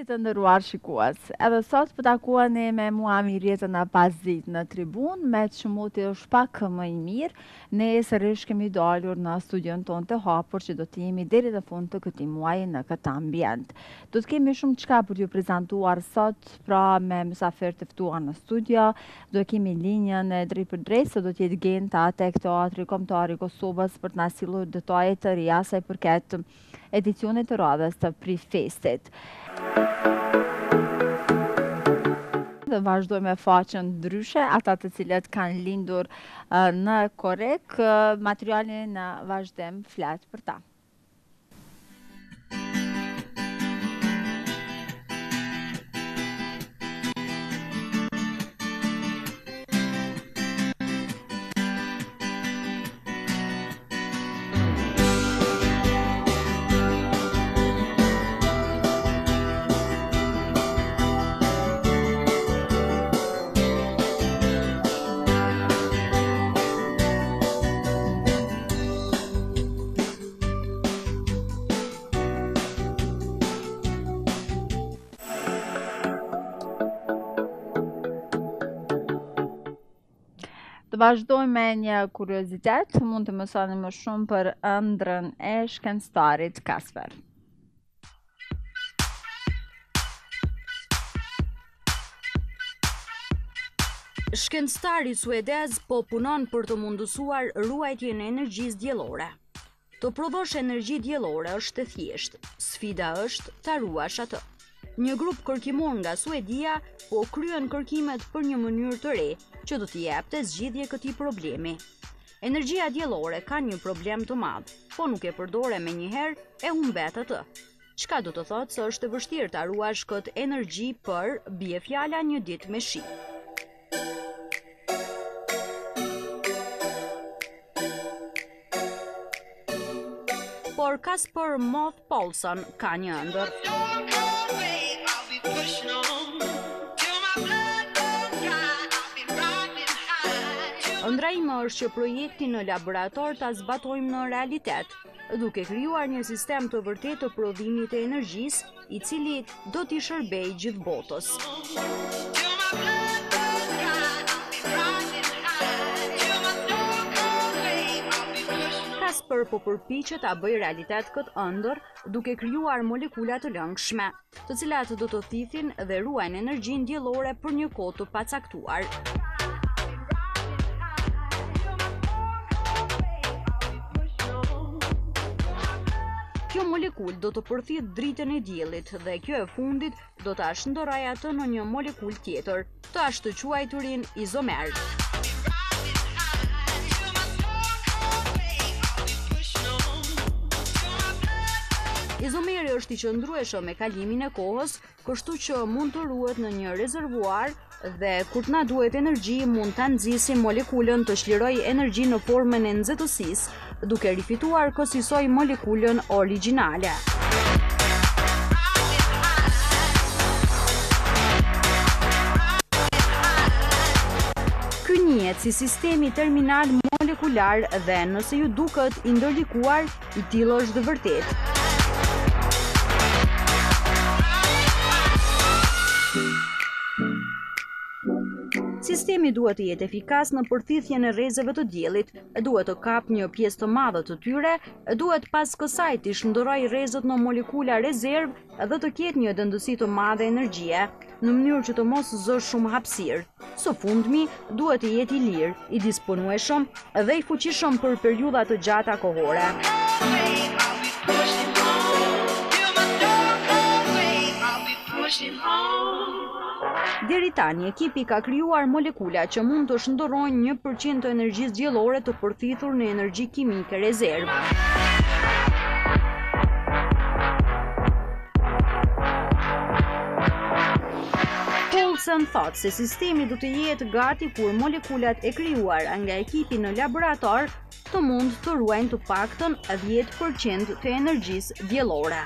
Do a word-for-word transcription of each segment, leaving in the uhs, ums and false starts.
të nderuar shikues. Edhe sot po takuani me mua Mirjetën Abazit në tribun, me çmuti është pak më i mirë. Ne sërish kemi dalur në studion tonë të hapur që do të jemi deri në fund të këtij muaji në këtë ambient. Do të kemi shumë çka për t'ju prezantuar sot, pra me mysafir të ftuar në studio. Do kemi linjën e drejt për drejt se do të jetë Genta tek Teatri Kombëtar i Kosovës për të na sillur detaje të reja sa i përket edicionit të radhës të Prifestit. Dhe vazhdoj me faqen ndryshe, ata të cilët kanë lindur uh, në Korek, uh, materialin në vazhdim flet për ta. Të vazhdojmë me një kuriozitet, mund të mësoni më shumë për ëndrrën e shkencëtarit Kasper. Shkencëtari suedez po punon për të mundësuar ruajtjen e energjisë diellore. Të prodhosh energji diellore është e thjeshtë, sfida është ta ruash atë. Një grup kërkimor nga Suedia po kryen kërkimet për një mënyrë të re që do t'i jepte zgjidhje këtij problemi. Energjia diellore ka një problem të madh, po nuk e përdore menjëherë e humbet atë. Çka do të thotë se është e vështirë ta ruash këtë energji për, bie fjala, një ditë me shi. Por Kasper Moth Paulson ka një ëndër. Ëndra ime është që projektin në laborator ta zbatojmë në realitet, duke krijuar një sistem të vërtetë të prodhimit të energjisë, i cili do t'i shërbejë gjithë botës. Kasper po përpiqet ta bëjë realitet këtë ëndër, duke krijuar molekula të lëngshme, të cilat do të thithin dhe ruajnë energjinë diellore për një kohë të pacaktuar. Kjo molekul do të përthith dritën e diellit dhe kjo e fundit do ta shndërrojë atë në një molekul tjetër, të ashtu quajturin izomer. Izomeri është i qëndrueshëm me kalimin e kohës, kështu që mund të ruhet në një rezervuar dhe kur t'na duhet energji mund ta nxisim molekulën të çlirojë energji në formën e nxehtësisë, duke rifituar kësaj molekulën origjinale. Ky njihet si sistemi terminal molekular dhe nëse ju duket i ndërlikuar, i tillë është vërtet. Sistemi duhet të jetë efikas në përthithjen e rrezeve të diellit, duhet të kapë një pjesë të madhe të tyre, duhet pas kësaj të shndërrojë rrezet në molekula rezervë dhe të ketë një dëndësi të madhe energjie, në mënyrë që të mos zë shumë hapësirë. Së fundmi, duhet të jetë i lirë, i disponueshëm dhe i fuqishëm për periudha të gjata kohore. Deri tani, ekipi ka krijuar molekula që mund të shndërrojnë një përqind të energjisë diellore të përthithur në energji kimike rezervë. Paulson thotë se sistemi do të jetë gati kur molekulat e krijuar nga ekipi në laborator të mund të ruajnë të paktën dhjetë përqind të energjisë diellore.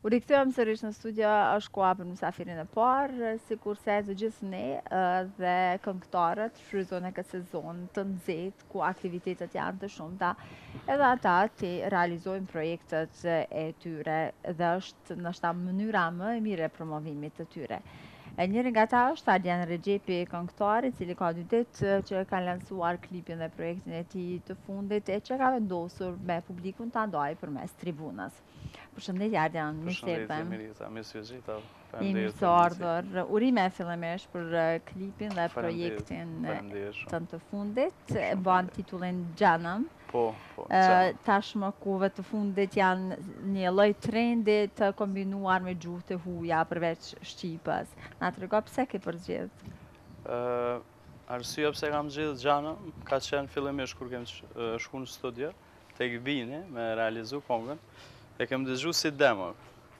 U rikthyer sërish në studio, është koha për mysafirin e parë, sikurse të gjithë ne dhe këngëtarët shfrytëzojnë këtë sezon të nxehtë ku aktivitetet janë të shumta, edhe ata të realizojnë projektet e tyre dhe është ndoshta mënyra më e mirë e promovimit të tyre. E njëri nga ta është Ardian Rexhepi, këngëtari, i cili ka dy ditë që ka lansuar klipin dhe projektin e tij të fundit e që ka vendosur me publikun ta ndajë përmes tribunës. Përshëndetje Ardian, mirë se Përshëndetje Mirita, mirë se gjitha. Jemi së ardhur. Urime fillimisht për klipin dhe projektin tënd të fundit. E mban titullin Xhanëm. Po, po. Tashmë kohëve të fundit janë një lloj trendi të kombinuar me gjuhë të huaja përveç shqipës. Na trego pse ke përzgjedh? Ë, arsyeja pse kam zgjedhur Xhanëm ka qenë fillimisht kur kem shkuar në studio tek Vini me realizu kongën. E kem dëgju si demo.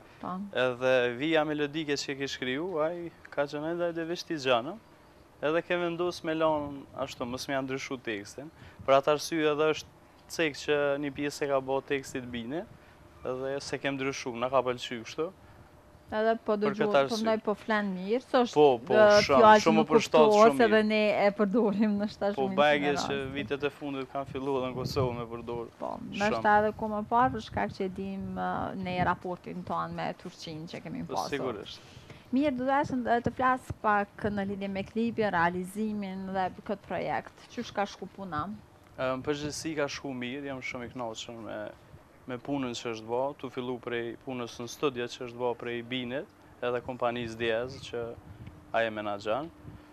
Edhe vija melodike që ke shkriju, ai ka qenë edhe dhe veshti Xhanëm. Edhe ke vendos me lanë ashtu, mos më janë ndryshu tekstin. Për atë arsye edhe është cek që një pjesë e ka bë tekstit Bine, edhe se kem ndryshu, na ka pëlqyer kështu. Edhe po dëgjoj, po ndaj po flan mirë, s'është po, po, shumë, shumë për shtatë shumë mirë. Edhe ne e përdorim në shtatë shumë. Po bagje që vitet e fundit kanë filluar edhe në Kosovë me përdor. Po, ndoshta edhe ku më parë për shkak që e dim ne raportin tonë me Turqinë që kemi pasur. Po sigurisht. Mirë, do të të flas pak në lidhje me klipin, realizimin dhe këtë projekt. Çu ka shku puna? Në përgjithësi ka shku mirë, jam shumë i kënaqur me me punën që është bërë, tu fillu prej punës në studio që është bërë prej Binit, edhe kompanisë Diaz që aje menaxhan.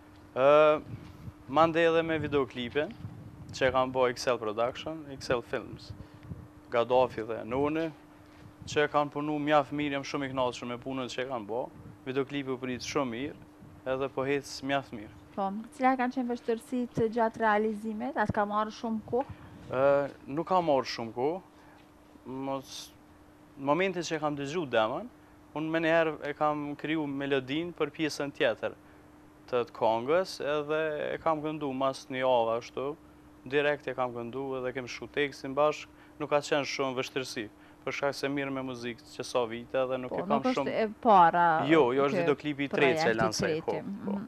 Ë, mande edhe me videoklipin që kanë bërë Excel Production, Excel Films, Gaddafi dhe Noni, që kanë punu mjaft mirë, jam shumë i kënaqur me punën që kanë bërë. Videoklipi u prit shumë mirë, edhe po ec mjaft mirë. Po, cilat kanë qenë vështirësitë gjatë realizimit? Atë ka marrë shumë kohë? Ë, nuk ka marrë shumë kohë. Mos, në momentin që e kam dëgju demën, unë me njëherë e kam kriju melodin për pjesën tjetër të të kongës, edhe e kam këndu mas një javë ashtu, direkt e kam këndu edhe kem shku tekstin bashkë, nuk ka qenë shumë vështirësi, për shkak se mirë me muzikë që sa vite edhe nuk e kam shumë... Po, nuk është e para... Jo, jo është videoklipi i tretë që e lansej, po.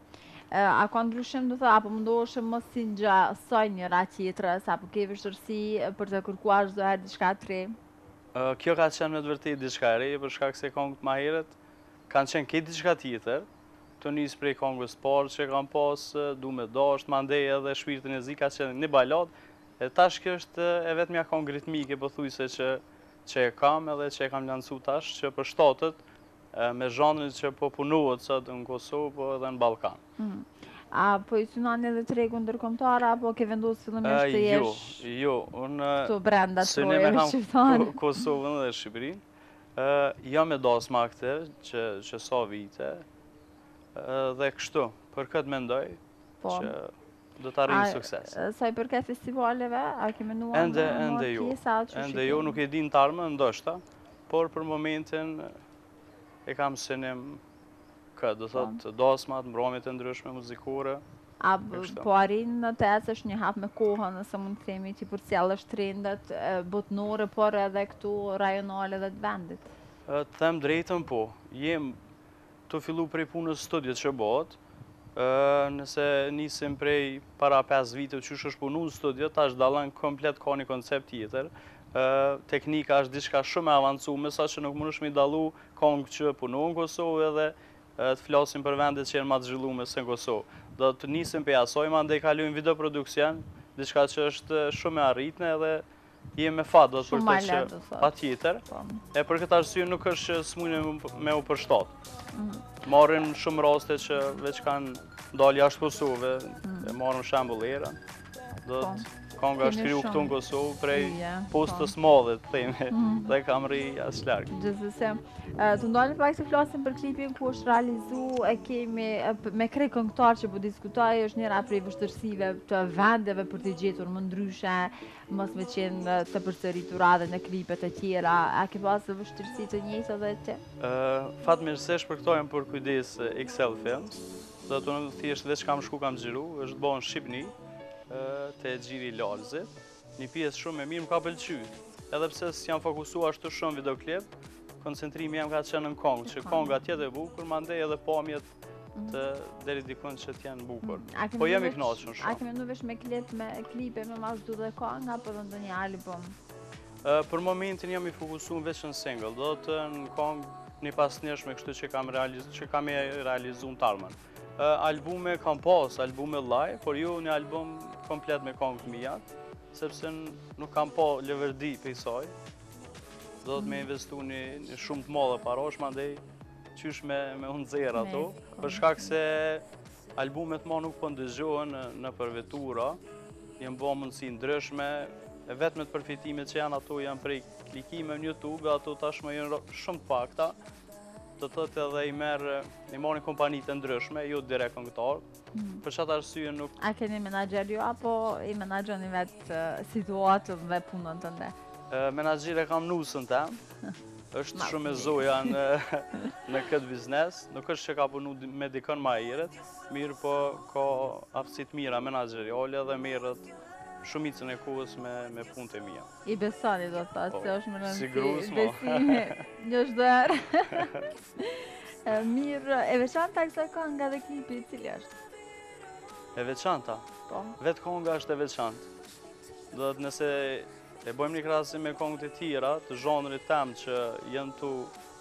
A ka ndryshim, do thë, apo mundoheshëm mos si ngja saj njëra tjetrës, apo ke vështirësi për të kërkuar çdo herë diçka të re? Kjo ka qenë me të vërtetë diçka e re, për shkak se kongët më herët kanë qenë këtë diçka tjetër, të nis prej kongës parë që kanë pas, du me dasht, mandej edhe shpirtin e zi ka qenë një balad, e tash kjo është e vetmja kongë ritmike, pothuajse që që e kam edhe që e kam lancu tash, që për shtatët me zhanrin që po punohet sot në Kosovë, po edhe në Ballkan. A po i synon edhe tregun ndërkombëtar apo ke vendosur fillimisht të jesh? Jo, jo, unë këtu brenda trojave shqiptare. Kosovën dhe Shqipërinë. Ë, jam me dasma këtë që që sa vite. Dhe kështu, për këtë mendoj që do të arrijë sukses. Sa i përket festivaleve, a ke menuar ende ende jo. Ende jo, nuk e di në tarmë ndoshta, por për momentin e kam synim këtë, do thotë dasmat, mbrëmjet e ndryshme muzikore. A po arrin të ecësh një hap me kohën, nëse mund të themi që përcjellësh trendet botërore, por edhe këtu rajonale dhe të vendit? Të them drejtën po, jem të fillu prej punës studiot që bëhet, nëse nisim prej para pesë vite që është punu në studio, tash dallën komplet ka një koncept tjetër. Teknika është diçka shumë e avancuar, sa që nuk mundesh me dallu kongë që punon në Kosovë edhe të flasim për vendet që janë më të zhvilluara se në Kosovë. Do të nisim pe asoj, mandej kalojmë video produksion, diçka që është shumë e arritme edhe jem me fat do të për të që patjetër. E për këtë arsye nuk është që s'mundem me u përshtat. Marrim shumë raste që veç kanë dalë jashtë Kosovë, e marrim shembull era. Do të konga është kriju këtu në Kosovë prej postës madhe, të themi, dhe kam rri asë largë. Gjithsesi, të ndalë pak të flasim për klipin ku është realizu, e kemi me krej këngëtar që po diskutoj, është njëra prej vështërsive të vendeve për të gjetur më ndryshe, mos me qenë të përsëritura dhe në klipet e tjera. A ke pasë vështërsi të njëjtë edhe ti? Fatmirësisht për këto jem për kujdes Excel Films, dhe të në thjesht veç kam shku kam gjiru, është bërë në Shqipni, të Gjiri Lalzit, një pjesë shumë e mirë më ka pëlqyer. Edhe pse s'jam fokusuar ashtu shumë videoklip, koncentrimi jam ka qenë në kongë, që konga tjetë e bukur, mandej edhe pamjet të deri dikun që t'jenë bukur. Po jemi kënaqur shumë. A ke menduar veç me klip, me klipe, me vazhdu dhe këngë apo edhe ndonjë album? Për momentin jam i fokusuar veç në single, do të në këngë një pasnjëshme kështu që kam realizuar, që kam realizuar të armën. Albume kam pas, albume live, por jo një album komplet me këngët mia, sepse nuk kam pa lëvërdi për i saj. Do të me investu një shumë të madhe parash, mandej qysh me unë zera ato, për shkak se albumet ma nuk po ndëgjohen në përvetura, jem bo mundësi ndryshme, e vetmet përfitimet që janë ato janë prej klikime në YouTube, ato tashmë janë shumë të pakta, të tëtë edhe i merë, i marrin kompanitë të ndryshme, jo direkt këngëtar, për çfarë arsye nuk... A keni menaxher ju, apo i menaxhoni vetë situatën dhe punën tënde? Menaxhere kam nusën tem, është shumë e zoja në këtë biznes, nuk është që ka punu me dikën ma herët, mirë po ka aftësit mira menaxheriale dhe merret shumicën e kohës me punët e mia. I besoni do të thotë, se është më rëndësi. Sigurisht, mo. Besimi, një çdo herë. Mirë, e veçanta kësaj kënga dhe klipi, cili është? E veçanta? Po. Vetë kënga është e veçantë. Do të nëse e bëjmë një krahasim me këngët e tjera, të zhanrit tem që janë tu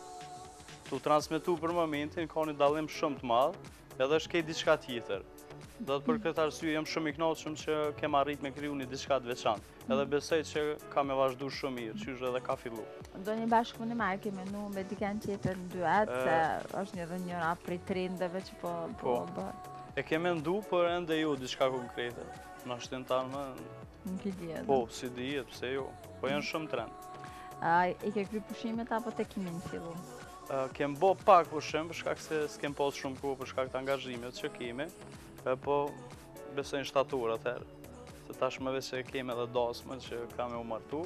tu transmetu për momentin, ka një dallim shumë të madh, edhe është ke diçka tjetër. Do të për këtë arsye jam shumë i kënaqur që kem arrit me kriju një diçka të veçantë. Edhe besoj që ka me vazhdu shumë mirë, qysh edhe ka fillu. Ndonjë bashkëpunim a ke menu me dikën tjetër në duet, se është një dhe njëra prej trendeve që po bërë? E ke mendu, por ende jo diçka konkrete. Në ashtin tanë më... Nuk i dihet. Po, si dihet, pse jo. Po janë shumë trend. I ke kry pushimet apo te kimi në fillu? Kem bo pak pushim, për shkak se s'kem pas shumë kohë për shkak të angazhimet që kemi, po besoj në shtator atëherë. Se tashmë veç që kemi edhe dasmën që kam e u martu.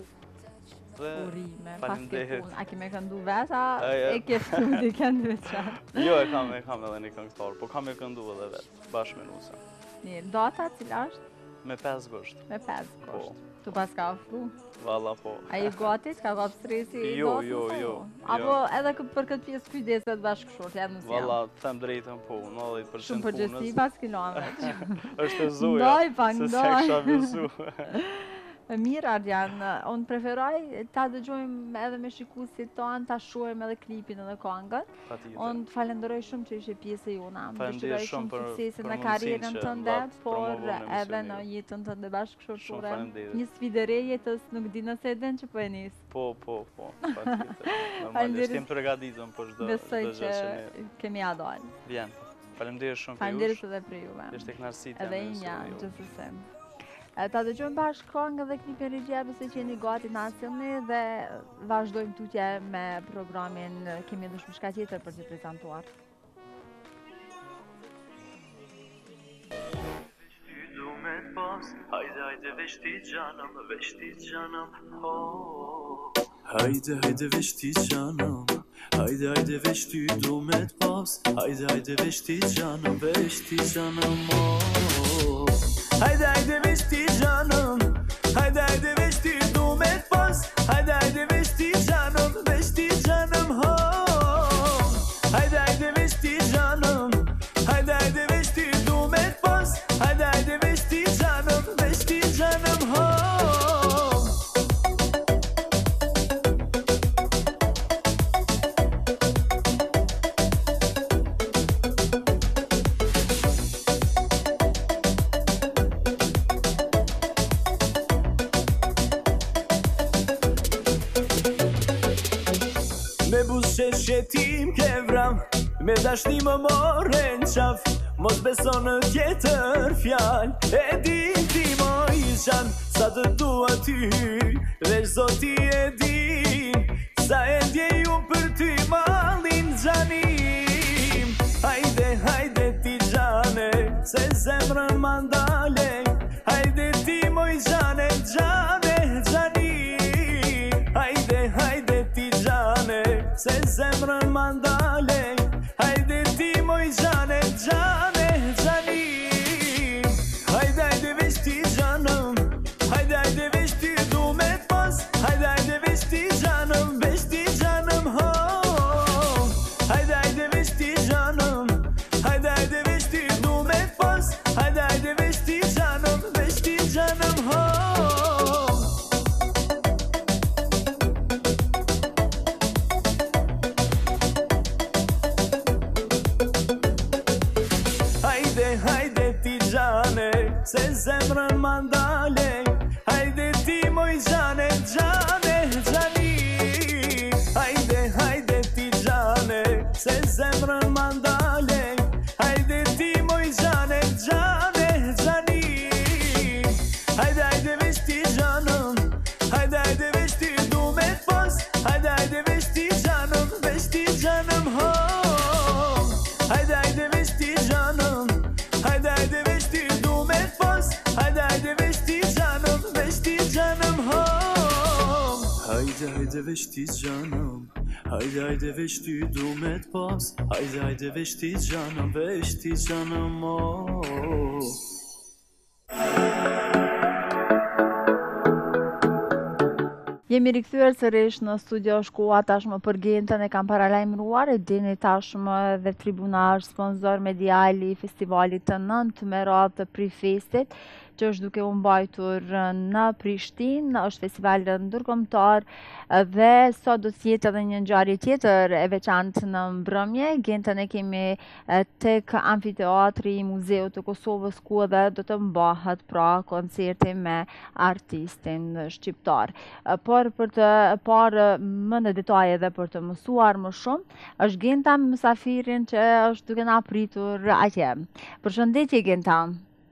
Urime, pas ke punë. A keme këndu vetë, a e ke fru dikën veçantë? Jo, e kam edhe një këngëtar, po kam e këndu edhe vetë, bashkë me nusën. Mirë, data cila është? Me pesë gusht. Me pesë gusht. Tu pas ka ofru? Valla po. A i gati, s'ka ka stresi i Jo, dosën? jo, jo. Apo edhe për këtë pjesë kujdeset bashkëshort, janë nësë janë? Valla, them drejtën po, nëdhjetë përqind punës. Shumë përgjësi pas kilometrë. është e zoja, ndoj, pa, se ndoj. se kësha besu. Mirë, Arjan, unë preferoj ta dëgjojmë edhe me shikuesit tonë, ta shohim edhe klipin edhe këngën. Unë të falenderoj shumë që ishe pjesë e jona. Më dëshiroj shumë suksesin në karrierën tënde, por edhe në jetën tënde bashkëshortore. Një sfidë re jetës, nuk di nëse e den që po e nis. Po, po, po, patjetër. Normalisht jem të regaditëm për çdo gjë që ne. Besoj që kemi adal. Vjen. Faleminderit shumë për ju. Faleminderit edhe për juve. Ishte kënaqësi edhe inja, gjithsesi. Ta dëgjojmë bashkë këngë dhe klipin regjia, besoj që jeni gati në asilni dhe vazhdojmë tutje me programin, kemi edhe shumë shka tjetër për të prezentuar. Hajde, hajde, veshti gjanëm, veshti gjanëm, Hajde, hajde, veshti gjanëm, hajde, hajde, veshti du me t'pas, hajde, hajde, veshti gjanëm, veshti gjanëm, Hajde, hajde, veshti gjanëm, hajde, hajde, veshti du me t'pas, hajde, hajde, veshti gjanëm, veshti gjanëm, Hajde, hajde, veshti gjanëm, hajde, hajde, veshti du me t'pas, hajde, hajde, veshti gjanëm, veshti gjanëm, Me bushe shetim ke vram, me dashni më more në qaf, mos beso në tjetër fjal, e din ti moj gjan, sa të dua ty, veç zoti e din, sa e ndjej unë për ty malin gjanim. Hajde, hajde ti gjane, se zemrën mandale, hajde ti moj gjane, gjane, gjanim. Hajde, hajde ti gjane, se zemrën mandale, hajde ti moj gjane, gjane, gjanim. Hajde, hajde veç ti gjanëm, hajde, hajde veç ti du me t'pas, hajde, hajde veç ti gjanëm, veç ti gjanëm, ha. zemrën mandale. Hajde ti moj gjane, gjane, gjani. Hajde, hajde ti gjane, se zemrën mandale. Hajde ti moj gjane, gjane, gjani. Hajde, hajde veç ti gjanëm, hajde, hajde veç ti du me t'pos. Hajde, hajde veç ti gjanëm, veç ti gjanëm, ho. Hajde, hajde veç ti gjanëm, hajde, hajde veç ti du me t'pos. Hajde, hajde veç ti gjanëm, veç ti gjanëm, ho. Hajde, hajde veç ti gjanëm, hajde, hajde veç ti du me t'pos. Hajde, hajde veç ti gjanëm, veç ti gjanëm, ho. Jemi rikthyer sërish në studio Shkua tashmë për Gentën, e kam paralajmëruar, e dini tashmë dhe tribuna është sponsor medial i festivalit të nëntë Merat të Prifestit, që është duke u mbajtur në Prishtinë, është festival ndërkombëtar dhe sot do të jetë edhe një ngjarje tjetër e veçantë në mbrëmje. Gentën e kemi tek amfiteatri i Muzeut të Kosovës, ku edhe do të mbahet pra koncerti me artistin shqiptar. Por për të parë më në detaj edhe për të mësuar më shumë, është Genta me mësafirin që është duke na pritur atje. Përshëndetje Genta.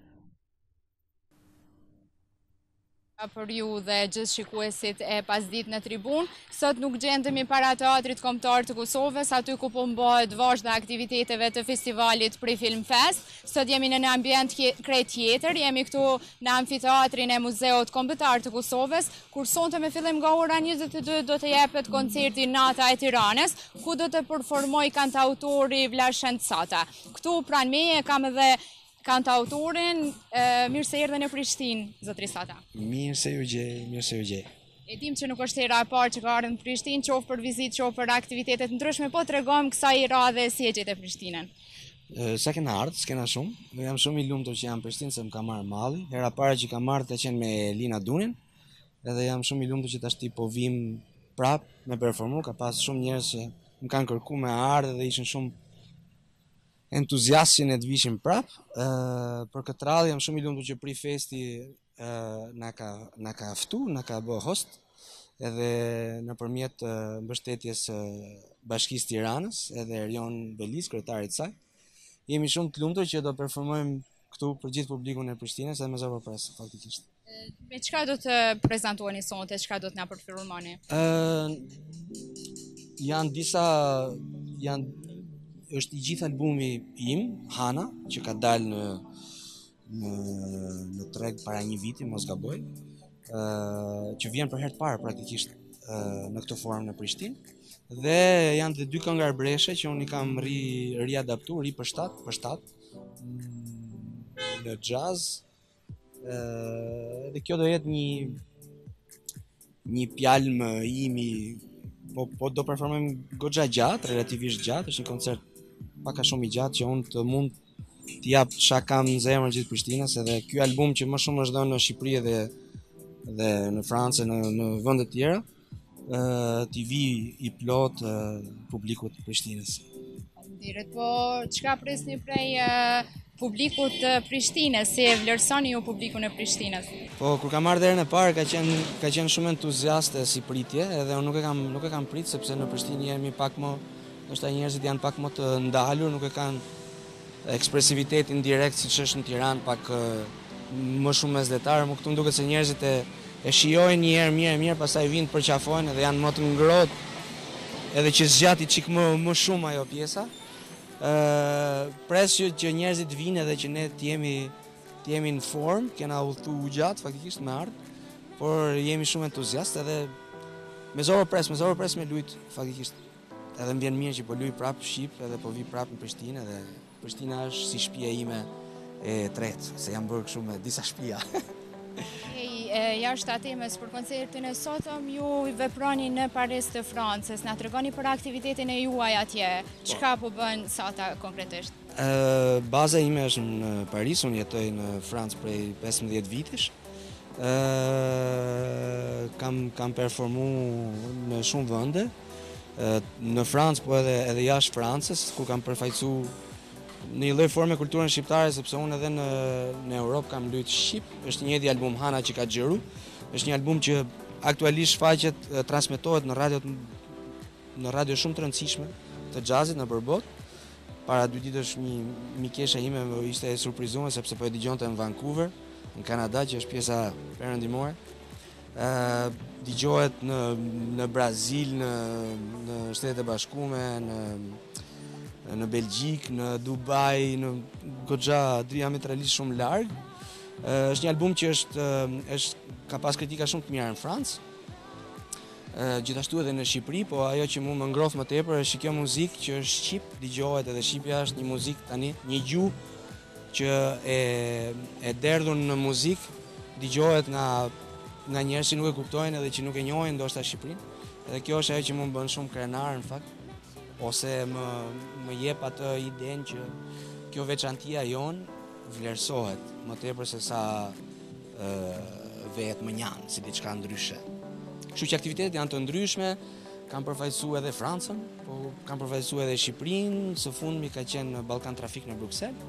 Për ju dhe gjithë shikuesit e Pasditë në tribun. Sot nuk gjendemi para Teatrit Kombëtar të Kosovës, aty ku po mbahet vazhda aktiviteteve të festivalit Prifilm Fest. Sot jemi në një ambient krejt tjetër, jemi këtu në amfiteatrin e Muzeut Kombëtar të Kosovës, kur sonte me fillim nga ora njëzet e dy do të jepet koncerti Nata e Tiranës, ku do të performoj kantautori Vlashen Sata. Këtu pranë meje kam edhe kantautorin, mirë se erdhe në Prishtinë, zotri Sata. Mirë se ju gjej, mirë se ju gjej. E dim që nuk është hera e parë që ka ardhur në Prishtinë, qoftë për vizitë, qoftë për aktivitetet ndryshme, po tregojmë kësaj radhe si e gjetë Prishtinën. Sa kena ardhur, s'kena shumë. Jam shumë i lumtur që jam në Prishtinë se më ka marrë malli. Hera para që kam ardhur ka qenë me Lina Dunin, edhe jam shumë i lumtur që tash po vim prap me performu. Ka pas shumë njerëz që më kanë kërkuar me ardhë dhe ishin shumë entuziastin e të vishin prap. Uh, për këtë radhë jam shumë i lumtur që Prifesti uh, na ka na ka ftu, na ka bë host, edhe nëpërmjet uh, mbështetjes uh, Bashkisë Tiranës, edhe Erion Belis, kryetari i saj. Jemi shumë të lumtur që do performojmë këtu për gjithë publikun e Prishtinës, edhe me zero pres faktikisht. Me çka do të prezantuani sonte, çka do të na performoni? Ë uh, janë disa janë është i gjithë albumi im, Hana, që ka dalë në, në, në treg para një viti, mos gaboj, uh, që vjen për herë të parë praktikisht uh, në këtë formë në Prishtinë. Dhe janë dhe dy këngë arbreshe që unë i kam ri, riadaptu, ri për shtat, për shtat, në jazz. Uh, dhe kjo do jetë një, një pjalm imi, po, po do performojmë goxha gjatë, relativisht gjatë, është një koncert paka shumë i gjatë që unë të mund t'i jap çka kam në zemër gjithë Prishtinës, edhe ky album që më shumë është dhënë në Shqipëri dhe dhe në Francë, në në vende të tjera, ë t'i vi i plot uh, publikut të Prishtinës. Faleminderit. Po çka presni prej uh, publikut të Prishtinës, si e vlerësoni ju publikun e Prishtinës? Po kur kam ardhur herën e parë ka qenë ka qenë shumë entuziaste si pritje, edhe unë nuk e kam nuk e kam prit sepse në Prishtinë jemi pak më ndoshta njerëzit janë pak më të ndalur, nuk e kanë ekspresivitetin direkt siç është në Tiranë, pak më shumë mesdhetar. Më këtu më duket se njerëzit e, e shijojnë një herë mirë mirë, pastaj vinë të përqafojnë edhe janë më të ngrohtë, edhe që zgjati çik më më shumë ajo pjesa. Ë pres që, që njerëzit vinë edhe që ne të jemi të jemi në formë, kena udhëtu gjatë faktikisht me ardh, por jemi shumë entuziastë edhe me zoro pres, me zoro pres me lut faktikisht. Edhe më vjen mirë që po luj prap Shqip, edhe po vi prap në Prishtinë, edhe Prishtina është si shtëpia ime e tretë, se jam bërë kështu me disa shtëpia. Ej, jashtë temës për koncertin e sotëm, ju veproni në Paris të Francës, na tregoni për aktivitetin e juaj atje. Çka po bën Sata konkretisht? Uh, baza ime është në Paris, unë jetoj në Francë prej pesëmbëdhjetë vitesh. Uh, kam kam performu në shumë vende. Në Francë, po edhe, edhe jashtë Francës, ku kam përfaqësu në një lloj forme kulturën shqiptare, sepse unë edhe në, në Europë kam luajt shqip. Është një album Hana që ka xhiru. Është një album që aktualisht shfaqet, transmetohet në radio në radio shumë të rëndësishme të jazzit në përbot. Para dy ditësh një mikesha ime më ishte e surprizuar sepse po e dëgjonte në Vancouver, në Kanada, që është pjesa perëndimore. Ë dëgjohet në në Brazil, në në Shtetet e Bashkuara, në në Belgjik, në Dubai, në goxha diametralisht shumë larg. Është një album që është është ka pas kritika shumë të mira në Francë. Gjithashtu edhe në Shqipëri, po ajo që mu më ngroth më tepër është kjo muzikë që është shqip, dëgjohet edhe shqipja është një muzikë tani, një gjuhë që e e derdhur në muzikë, dëgjohet nga nga njerëz që nuk e kuptojnë edhe që nuk e njohin ndoshta Shqipërinë. Edhe kjo është ajo që më bën shumë krenar në fakt, ose më më jep atë idenë që kjo veçantia jon vlerësohet më tepër se sa ë vetë më njanë si diçka ndryshe. Kështu që aktivitetet janë të ndryshme, kam përfaqësuar edhe Francën, po kam përfaqësuar edhe Shqipërinë, së fundmi ka qenë Ballkan Trafik në Bruksel.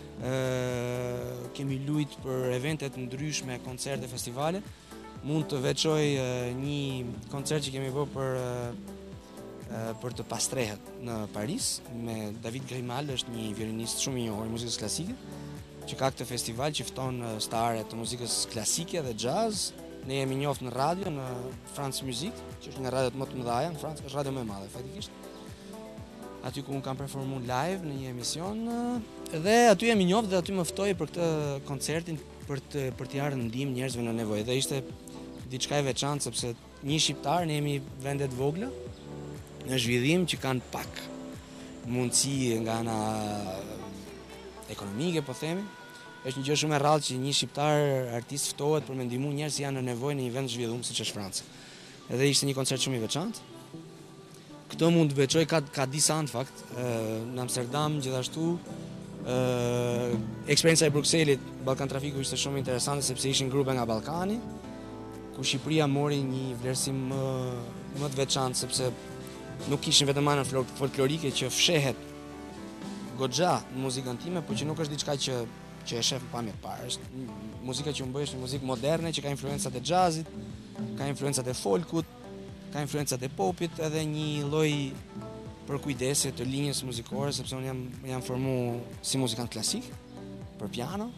Ë kemi luajt për evente të ndryshme, koncerte, festivale. Mund të veçoj një koncert që kemi bërë për për të pastrehet në Paris me David Grimal, është një violinist shumë i njohur i muzikës klasike, që ka këtë festival që fton stare të muzikës klasike dhe jazz. Ne jemi njoft në radio, në France Musique, që është një radio më të mëdha në Francë, është radio më e madhe faktikisht. Aty ku unë kam performuar live në një emision dhe aty jemi njoft dhe aty më ftoi për këtë koncertin për të për të ardhur ndihmë njerëzve në nevojë. Dhe ishte diçka e veçantë sepse një shqiptar, ne jemi vende të vogla në zhvillim që kanë pak mundësi nga ana ekonomike, po themi. Është një gjë shumë e rrallë që një shqiptar artist ftohet për me ndihmu njerëz që janë në nevojë në një vend zhvilluar siç është Franca. Edhe ishte një koncert shumë i veçantë. Këtë mund të veçoj ka ka disa në fakt, në Amsterdam gjithashtu. Ë eksperienca e Brukselit, Ballkan Trafiku ishte shumë interesante sepse ishin grupe nga Ballkani, ku Shqipëria mori një vlerësim më më të veçantë sepse nuk kishin vetëm anën folklorike që fshehet goxha në muzikën time, por që nuk është diçka që që e shef pa më parë. Është muzika që unë bëj është një muzikë moderne që ka influencat e jazzit, ka influencat e folkut, ka influencat e popit, edhe një lloj përkujdese të linjës muzikore, sepse unë jam jam formuar si muzikant klasik për piano.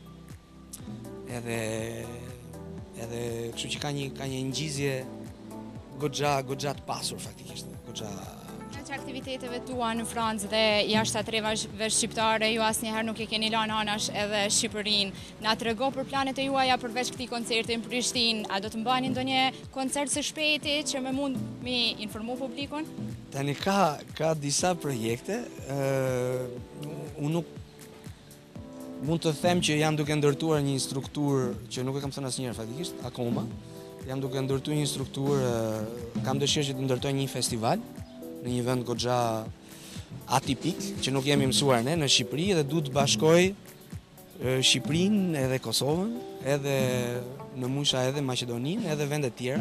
Edhe edhe kështu që ka një ka një ngjizje goxha goxha të pasur faktikisht, goxha që aktiviteteve tua në Francë dhe jashtë atreve shqiptare, ju asnjëherë nuk e keni lënë anash edhe Shqipërinë. Na trego për planet e juaja përveç këtij koncerti në Prishtinë, a do të mbani ndonjë koncert së shpejti që më mund mi informu publikun? Tani ka ka disa projekte, ë unë nuk mund të them që jam duke ndërtuar një strukturë që nuk e kam thënë asnjëherë faktikisht akoma. Jam duke ndërtuar një strukturë, kam dëshirë që të ndërtoj një festival në një vend goxha atipik që nuk jemi mësuar ne në Shqipëri dhe du të bashkoj Shqipërinë edhe Kosovën, edhe në musha edhe Maqedoninë, edhe vende tjera.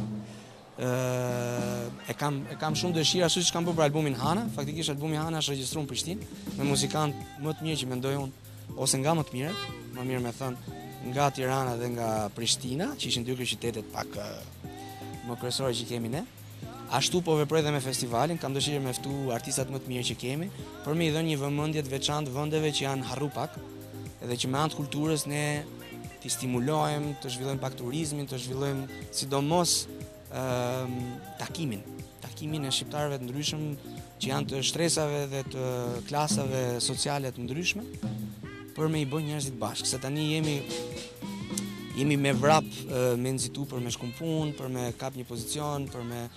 E kam e kam shumë dëshirë ashtu siç kam bërë për albumin Hana. Faktikisht albumi Hana është regjistruar në Prishtinë me muzikantë më të mirë që mendoj unë, ose nga më të mirët, më mirë me thënë, nga Tirana dhe nga Prishtina, që ishin dy kryeqytetet pak më kryesore që kemi ne. Ashtu po veproj dhe me festivalin, kam dëshirë me ftu artistat më të mirë që kemi, për me i dhënë një vëmendje të veçantë vendeve që janë harru pak, edhe që me anë të kulturës ne t'i stimulojmë, të zhvillojmë pak turizmin, të zhvillojmë sidomos ë takimin, takimin e shqiptarëve të ndryshëm që janë të shtresave dhe të klasave sociale të ndryshme, për me i bën njerëzit bashkë, se tani jemi jemi me vrap me nxitu për me shkum punë, për me kap një pozicion, për me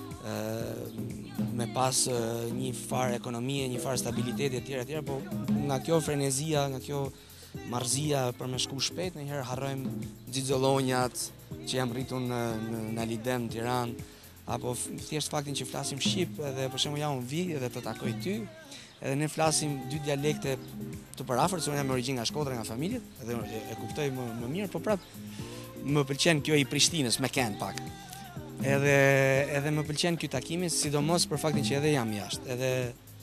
me pas një farë ekonomie, një farë stabiliteti etj etj, po nga kjo frenezia, nga kjo marrëzia për me shku shpejt, ndonjëherë harrojmë xixollonjat që jam rritur në në Alidem, në Tiranë, apo thjesht faktin që flasim shqip, edhe për shembull ja unë vi edhe të takoj ty, edhe ne flasim dy dialekte të parafort, se unë jam me origjinë nga Shkodra, nga familjet, edhe e, e kuptoj më, më mirë, po prap më pëlqen kjo i Prishtinës, me ken pak. Edhe edhe më pëlqen ky takimi, sidomos për faktin që edhe jam jashtë, edhe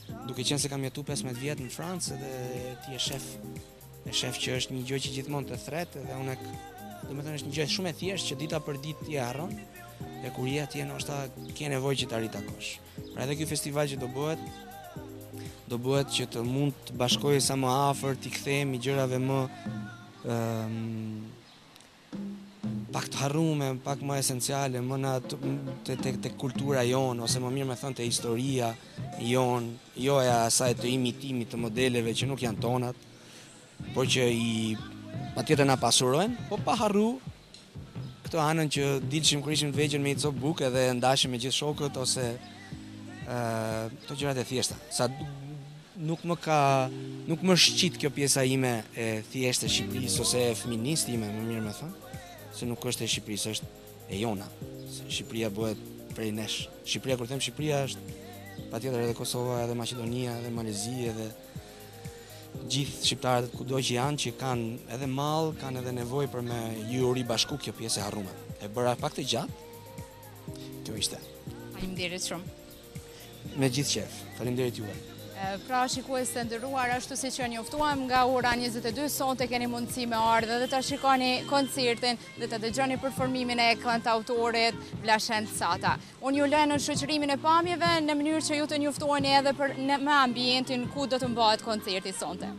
duke qenë se kam jetu pesëmbëdhjetë vjet në Francë dhe ti je shef. E shef që është një gjë që gjithmonë të thret dhe unë do të thënë është një gjë shumë e thjeshtë që dita për ditë ti e harron. E kur je atje ndoshta ke nevojë që të arrit takosh. Pra edhe ky festival që do bëhet do bëhet që të mund të bashkojë sa më afër, t'i kthejmë gjërave më um, pak të harrume, pak më esenciale, më në të, të, të kultura jonë, ose më mirë me thënë të historia jonë, jo e asaj të imitimit të modeleve që nuk janë tonat, por që i patjetër na pasurojnë, po pa harru këtë anën që dilshim kur ishim të vegjël me një copë buke dhe ndashim me gjithë shokët ose uh, to gjërat e thjeshta. Sa nuk më ka nuk më shqit kjo pjesa ime e thjeshtë e Shqipërisë ose e feminist ime, më mirë me thënë, se nuk është e Shqipërisë, është e jona. Se Shqipëria bëhet prej nesh. Shqipëria, kur them Shqipëria, është patjetër edhe Kosova, edhe Maqedonia, edhe Malezi, edhe gjithë shqiptarët kudo që janë, që kanë edhe mall, kanë edhe nevojë për me ju ribashku kjo pjesë e harruar. E bëra pak të gjatë. Kjo ishte. Faleminderit shumë. Me gjithë qef. Faleminderit juve. Pra shikues të nderuar, ashtu si që njoftuam, nga ora njëzet e dy sonte keni mundësi me ardhe dhe të shikoni koncertin dhe të dëgjoni performimin e kantautorit Vlashen Sata. Unë ju lë në shoqërimin e pamjeve në mënyrë që ju të njoftuani edhe për në, me ambientin ku do të mbahet koncerti sonte.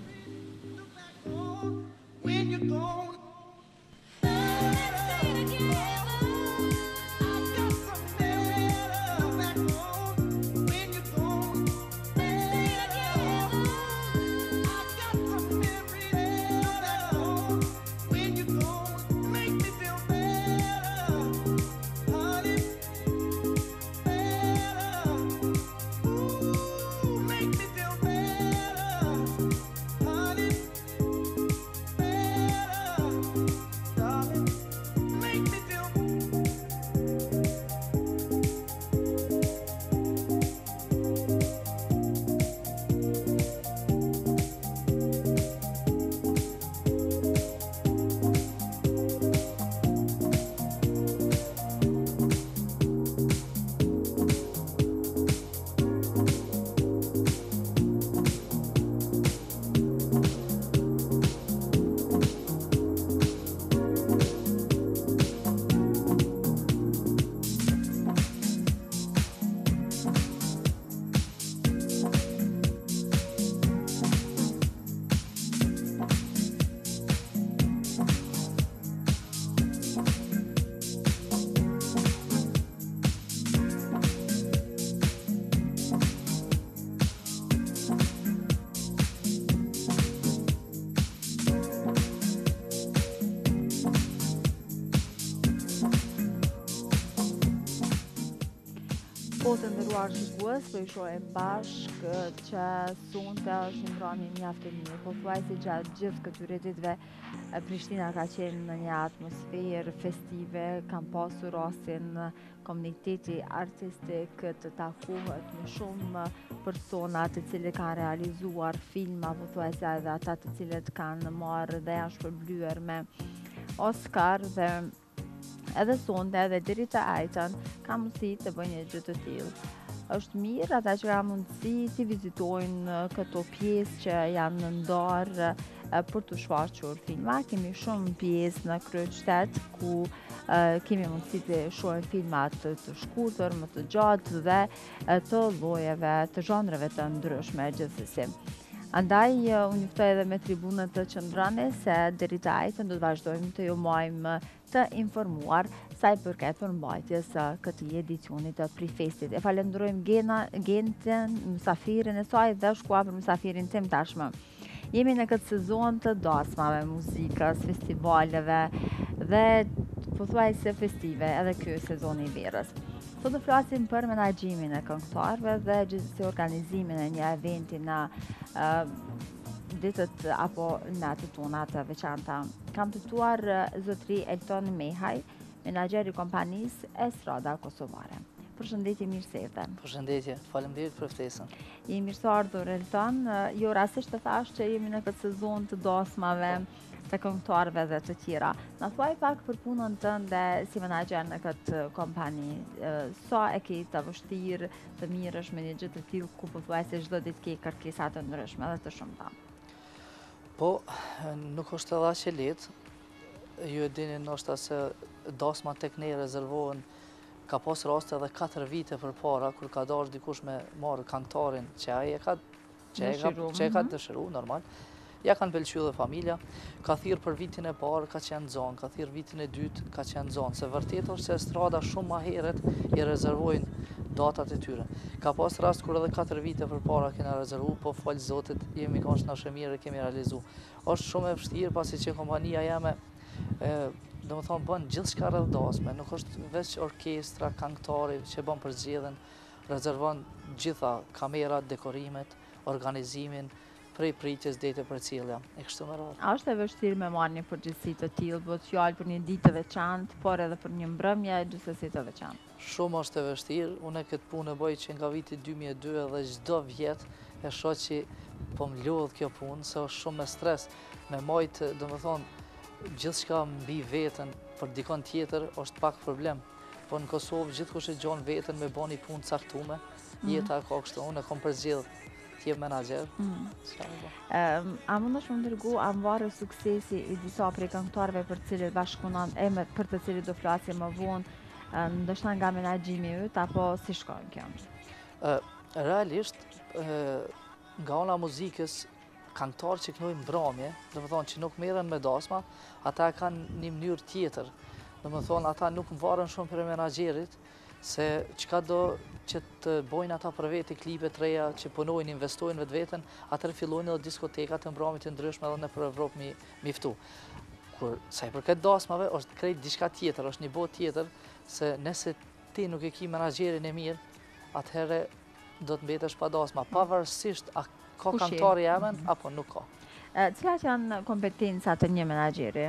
Po të ndëruar shikues, po i shohem bashkë që sonte është një ngrënie mjaft e mirë. Po thuaj se gjatë gjithë këtyre ditëve Prishtina ka qenë në një atmosferë festive, kam pasur rastin komuniteti artistik të takohet me shumë persona të cilët kanë realizuar filma, po thuaj se edhe ata të cilët kanë marrë dhe janë shpërblyer me Oscar dhe edhe sonte edhe deri të ajtën ka mundësi të bëjnë një gjë të tillë. Është mirë ata që kanë mundësi të vizitojnë këto pjesë që janë ndarë për të shfaqur filma. Kemi shumë pjesë në kryeqytet ku uh, kemi mundësi të shohim filma të, të shkurtër, më të gjatë dhe të llojeve, të zhanreve të ndryshme gjithsesi. Andaj, unë juftoj edhe me tribunët të qëndrane se deri të ajtën do të vazhdojmë të ju majmë të informuar sa i përket përmbajtjes këtij edicioni të Prifestit. E falenderojmë Gena, Genten, mësafirin e saj dhe shkua për mësafirin tim tashmë. Jemi në këtë sezon të dasmave, muzikës, festivaleve dhe pothuajse festive edhe ky sezoni i verës. Sot do flasim për menaxhimin e këngëtarëve dhe gjithsesi organizimin e një eventi në uh, ditët apo natët tona të veçanta. Kam të tuar uh, zotri Elton Mehaj, menaxher i kompanisë Estrada Kosovare. Përshëndetje, mirë se erdhe. Përshëndetje, faleminderit për ftesën. Je mirë se ardhur Elton. Jo rastisht të thash që jemi në këtë sezon të dasmave, të këngëtarëve dhe të tjera. Na thuaj pak për punën tënde si menaxher në këtë kompani. Sa e ke të vështirë, të mirësh me një gjë të tillë ku pothuajse çdo ditë ke kërkesa të ndryshme dhe të shumta? Po, nuk është edhe aq e lehtë. Ju e dini ndoshta se dasma tek ne rezervohen, ka pas raste edhe katër vite përpara kur ka dashur dikush me marrë këngëtarin që ai e ka që e ka, që e ka dëshiruar normal. Ja kanë pëlqyer dhe familja, ka thirrë për vitin e parë, ka qenë zonë, ka thirrë vitin e dytë, ka qenë zonë. Se vërtet është se estrada shumë ma herët i rezervojnë datat e tyre. Ka pas rast kur edhe katër vite përpara kena rezervu, po falë Zotit jemi kanë na shëmirë kemi realizu. Është shumë e vështirë pasi që kompania jeme do më thonë bën gjithë shka rreth dasme, nuk është veç orkestra, këngëtari që bën përzgjedhjen, rezervon gjitha kamerat, dekorimet, organizimin, prej pritjes deri te përcjellja. E kështu me radhë. A është e vështirë me marrë një përgjegjësi të tillë, bëhet fjalë për një ditë të veçantë, por edhe për një mbrëmje gjithsesi të veçantë? Shumë është e vështirë. Unë këtë punë e bëj që nga viti dy mijë e dy dhe çdo vjet e shoh që po më lodh kjo punë, se është shumë me stres, me majt, domethënë gjithçka mbi veten për dikon tjetër është pak problem. Po në Kosovë gjithkush e gjon veten me bën një punë caktuar. Jeta ka kështu, unë e kam përzgjedh të jem menaxher. Um, a mundesh më dërgu a mbarë suksesi i disa prej këngëtarëve për të cilët bashkëpunon emër për të cilët do flasim më vonë, ndoshta nga menaxhimi yt apo si shkon kjo? Uh, realisht uh, nga ana muzikës këngëtarë që kënojnë mbrëmje, do të thonë që nuk merren me dasma, ata kanë një mënyrë tjetër. Do të thonë ata nuk varen shumë për menaxherit, se çka do që të bojnë ata për vete klipe të reja që punojnë, investojnë vetë veten, atëherë fillojnë edhe diskotekat të mbrëmjeve të ndryshme edhe në Evropë mi, mi ftu. Kur sa i përket dasmave është krejt diçka tjetër, është një botë tjetër, se nëse ti nuk e ke menaxherin e mirë, atëherë do të mbetesh pa dasma, pavarësisht a ka këngëtar jemen apo nuk ka. Cilat janë kompetencat e një menaxheri?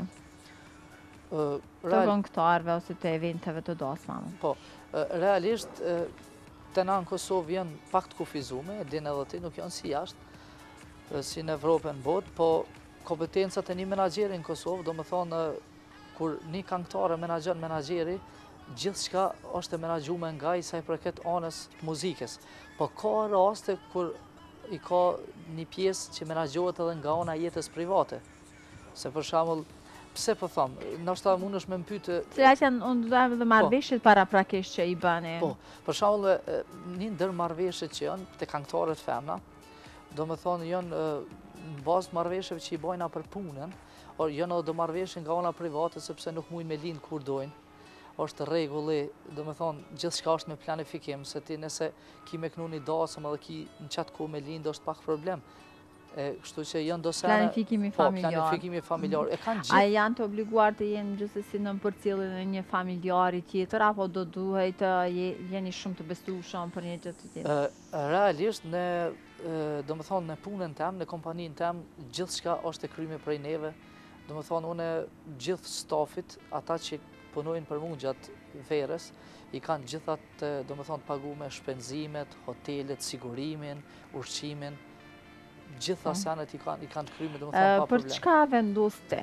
Uh, të këngëtarëve ose të eventeve të dasmave? Po, uh, realisht uh, të na në Kosovë janë pak të kufizume, din edhe ti, nuk janë si jashtë, uh, si në Evropë në botë, po kompetencat e një menaxheri në Kosovë, do më thonë, uh, kur një këngëtar e menaxhon menaxheri, gjithçka është e menaxhuar nga i sa i përket anës muzikës. Po ka raste kur i ka një pjesë që menaxhohet edhe nga ana jetës private. Se për shembull, pse po them, ndoshta mundesh me mpytë cilat janë undërme dhe marrëveshjet paraprakisht që i bëni? Po, për shembull, një ndër marrëveshjet që janë te këngëtarët femna, do të thonë janë në bazë marrëveshjeve që i bojnë për punën, or janë edhe marrëveshje nga ana private sepse nuk mujnë me lind kur dojnë. Është rregulli, do të thonë gjithçka është me planifikim, se ti nëse ki me knu një dasëm edhe ki në qatë ku me lind është pak problem. E, kështu që janë do sene... Planifikimi familjar. Po, planifikimi familjar. E kanë gjithë... A janë të obliguar të jenë gjithsesi në përcjelljen e një familjari tjetër, apo do duhet të jeni shumë të besueshëm për një gjë të tjetër? Realisht, në, do të thonë, në punën tem, në kompaninë tem, gjithçka është e kryme prej neve. Do të thonë, unë gjithë stafit, ata që punojnë për mua gjatë verës, i kanë gjithat, do të thonë, pagume shpenzimet, hotelet, sigurimin, ushqimin, gjitha senet i kanë, i kanë kryme, do të thonë, pa problem. Për çka vendoste?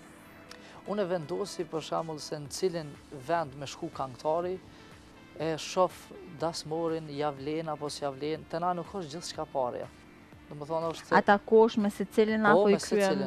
Unë vendosi, për shembull, se në cilin vend me shku këngëtari, e shoh dasmorin, javlen apo s'javlen, të na nuk është gjithçka parja. Ata kosh me se cilin apo i kryen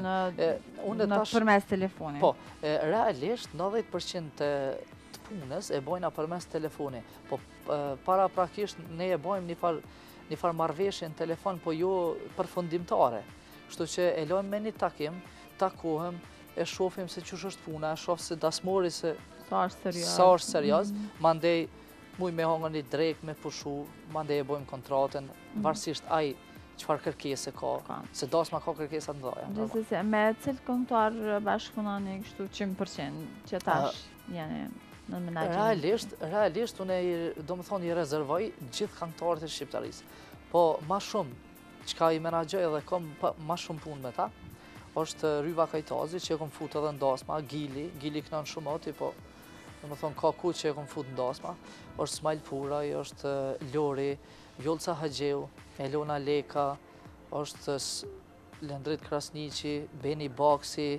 në përmes telefonit? Po, realisht nëntëdhjetë përqind të punës e bojna përmes telefoni. Po, para prakisht ne e bojmë një farë një farë marrëveshje në telefon, po jo përfundimtare. Kështu që e lojmë me një takim, takohem, e shofim se qësh është puna, e shof se dasmori se sa është serios. Sa është serios, mandej muj me hongër një drejk, me pushu, mandej e bojmë kontratën, varsisht aj qëfar kërkese ka, se dasma ka kërkesat ndoja. Gjithsesi, me cilë këngëtar bashkëpunoni kështu qind përqind që tash jeni në menaxhim? Realisht, realisht unë do më thonë i rezervoj gjithë këngëtarët e shqiptarisë. Po ma shumë, qka i menaxhoj edhe kom ma shumë punë me ta, është Ryva Kajtazi që e kom fut edhe në dasma, Gili, Gili kënon shumë oti, po do më thonë ka ku që e kom fut në dasma, është Smajl Puraj, është Lori, Vjolca Haxheu, Elona Leka, është Lendrit Krasniqi, Beni Baksi,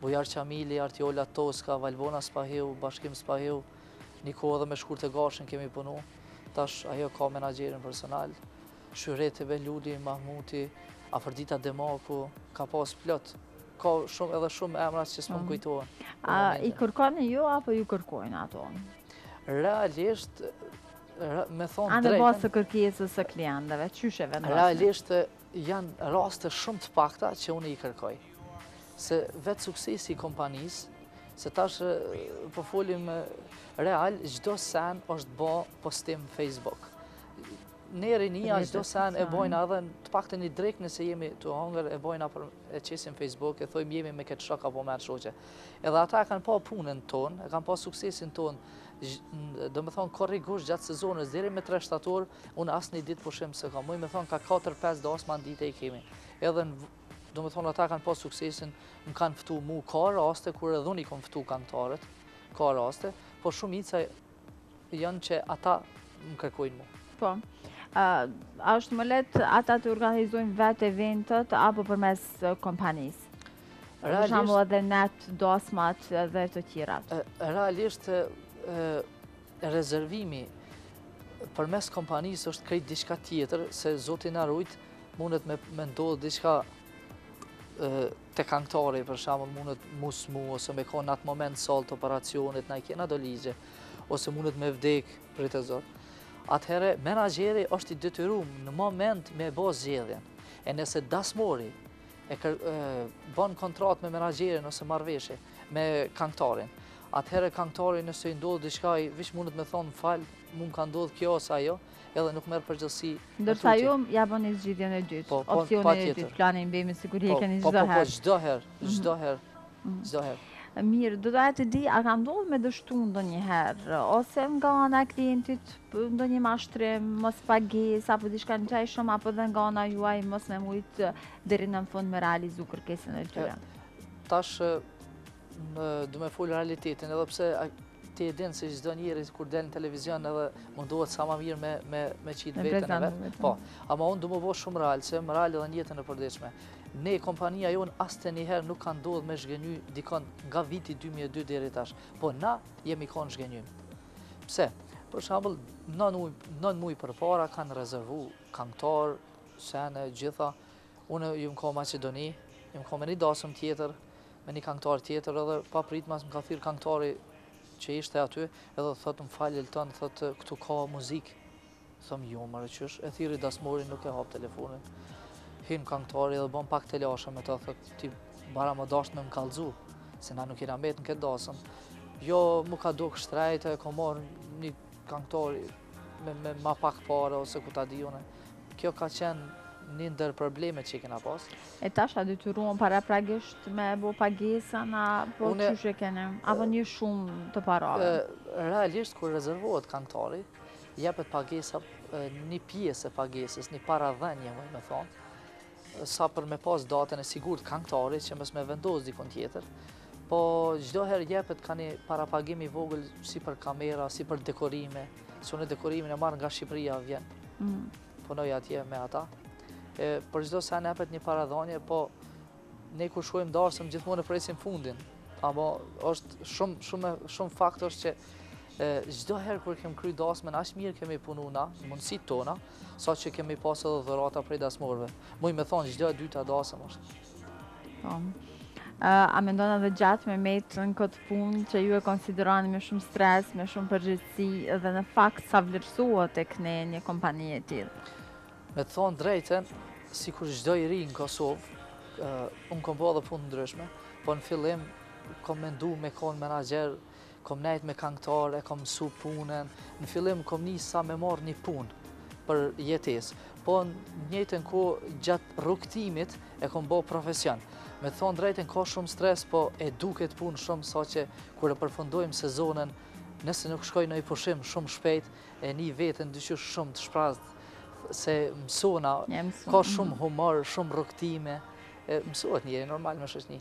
Bujar Qamili, Artiola Toska, Valbona Spahiu, Bashkim Spahiu, një kohë edhe me Shkurt e Gashin kemi punu, tash ajo ka menaxherin personal, Shyreti Beluli, Mahmuti, Afërdita Demaku, ka pas plot, ka shumë edhe shumë emra që s'po më kujtohen. A i kërkoni ju apo ju kërkojnë ato? Realisht, me thonë Anë drejtën, basë të kërkesës së klientëve, qyshe vendosme? realisht janë raste shumë të pakta që unë i kërkoj. Se vetë suksesi i kompanisë, se tash po folim real, çdo sen është bë postim Facebook. Ne rinia çdo sen e bojna edhe të paktën i drejt nëse jemi të hongër e bojna për e qesim Facebook, e thojmë jemi me këtë shok apo me atë shoqe. Edhe ata kanë pa punën tonë, e kanë pa suksesin tonë, do me thonë korrigush gjatë sezonës, deri me tre shtator, unë asë një ditë pushim se kam, me thonë ka katër pesë dasma në dite i kemi. Edhe do me thonë ata kanë pa suksesin, më kanë ftu mu, ka raste, kur edhe unë i kom ftu kantarët, ka raste, po shumica janë që ata më kërkojnë mu. Po, a është më letë ata të organizojnë vetë eventet apo përmes kompanisë? Për shembull edhe net, dasmat dhe të tjerat. Realisht, rezervimi përmes kompanisë është krejt diçka tjetër, se Zoti na rujt, mundet me ndodhë diçka të këngëtari, për shembull, mundet musmu, ose me ka në atë moment salt operacionit, na i kena do ligje, ose mundet me vdek, për të zotë. Atëherë, menaxheri është i detyruar në moment me bë zgjedhjen. E nëse dasmori e bën kontratë me menaxherin ose marrëveshje me këngëtarin, atëherë këngëtari nëse i ndodh diçka, vish mundet me thonë fal, mund ka ndodhur kjo ose ajo, edhe nuk merr përgjegjësi. Ndërsa ju ja bëni zgjidhjen e dytë, opsionin e dytë, planin B me siguri e keni çdo herë. Po, po, çdo herë, çdo herë, çdo herë. Mirë, do doja të di, a ka ndodhur me dështu ndonjëherë, ose nga ana e klientit ndonjë mashtrim, mos pagesë apo diçka ngjajshëm, apo edhe nga ana juaj mos me mujt deri në fund me realizu kërkesën e tyre? Tash do me fol realitetin, edhe pse ti e din se çdo njeri kur del në televizion edhe mundohet sa më mirë me me me qitë veten e vet. Po, ama unë do më bëj shumë real, se më real edhe në jetën e përditshme. Ne, kompania jonë, asë njëherë nuk ka ndodhë me zhgënyu dikon nga viti dy mijë e dy deri tash. Po, na jemi konë zhgënjym. Pse? Për shembull, nën muaj përpara kanë rezervu këngëtar, sene, gjitha. Unë jam ka Maqedoni, jam ka me një dasëm tjetër, me një këngëtar tjetër, edhe pa pritmas më ka thirrë këngëtari që ishte aty, edhe thotë më falë Elton, thotë këtu ka muzikë. Thëm jo, më rëqysh, e thirri dasmori, nuk e hap telefonin. Hinë këngëtari edhe bon pak të lasha me ta, thëtë ti bara më dasht me më kallëzu, se na nuk jena met në këtë dasëm. Jo, mu ka do kështrejtë, e ka marrë një këngëtari me ma pak pare, ose ku ta di une. Kjo ka qenë një ndër problemet që i kena pas. E tash a detyruan para pragisht me bo pagesën, apo qyshe kene, apo një shumë të parave? Realisht, kur rezervohet këngëtari, jepet pagesa, një pjesë e pagesës, një paradhenje, me thonë, sa për me pas datën e sigurt këngëtarit që mos me vendos dikon tjetër, po çdo herë jepet ka një parapagim i vogël si për kamera, si për dekorime, se unë dekorimin e marr nga Shqipëria vjen. Mm. Punoj atje me ata. E, për çdo sen jepet një paradhënie, po ne kur shkojmë darsëm gjithmonë e presim fundin. Apo është shumë shumë shumë faktor që çdo herë kur kem kry dasmën, aq mirë kemi punu na, mundësitë tona, sa që kemi pas edhe dhurata prej dasmorëve. Muj me thonë, çdo e dyta dasëm është. Po. A mendon edhe gjatë me metë në këtë punë që ju e konsideroni me shumë stres, me shumë përgjegjësi, dhe në fakt sa vlerësohet tek ne një kompani e tillë? Me të thonë drejtën, sikur çdo i ri në Kosovë, unë kom bërë edhe punë ndryshme, po në fillim kom mendu me kon menaxher, kom nejt me këngëtar, e kom mësu punën. Në fillim kom nisë sa me marrë një punë për jetesë, po në njëjtën kohë gjatë rrugtimit e kom bërë profesion. Me të thonë drejtën ka shumë stres, po e duket punë shumë, sa që kur e përfundojmë sezonën, nëse nuk shkoj në i pushim shumë shpejt, e një vetën dyqysh shumë të shprazët, se mësona, ka shumë humor, shumë rrugtime, mësohet njëri normal me shoqni.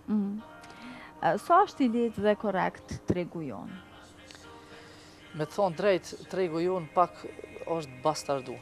Sa është i lehtë dhe korrekt tregu jonë? Me të thonë drejt, tregu jonë pak është bastardu.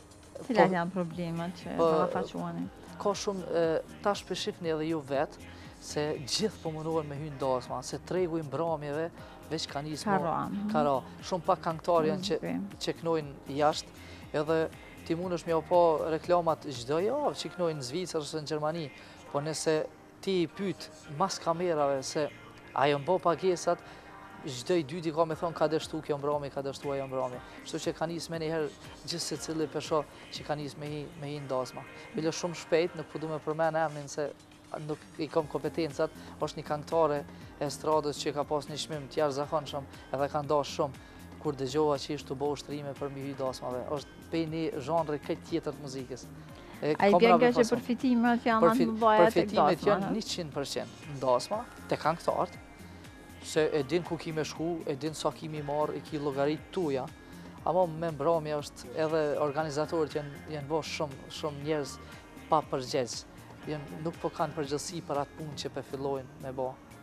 Cilat janë problemet që përfaquani? Ka shumë, tash përshifni edhe ju vetë, se gjithë po mundohen me hynë dasma, se tregu i mbrëmjeve veç ka nisë Ka ra. ka ra. Shumë pak këngëtarë janë që, që knojnë jashtë, edhe ti mund është me pa reklamat çdo javë që knojnë në Zvicër ose në Gjermani, po nëse ti i pyt mas kamerave se a janë bo pagesat, çdo i dyti ka me thonë ka dështu kjo mbrami, ka dështu ajo mbrami. Kështu që ka nisë me njëherë gjithë se cili pesho që ka nisë me hi, me hi në dasma. Bile shumë shpejt, nuk përdu me përmen emnin se nuk i kam kompetencat, është një këngëtare e estradës që ka pas një shmim të jashtëzakonshëm edhe ka ndash shumë kur dëgjova që ishte të bëu shtrime për mi hy dasmave. Është pej një zhanri këtë tjetër të muzikës. A i bjen nga që përfitimet janë atë më baja të dasma? Përfitimet janë njëqind përqind në dasma, të këngëtarët, se e din ku ki me shku, e din sa kimi marë, e ki llogarit tuja, ama me mbrëmje është edhe organizatorët janë, janë bo shumë, shumë njerëz pa përgjegjës. Nuk po kanë përgjithësi për atë punë që pe fillojnë me bo.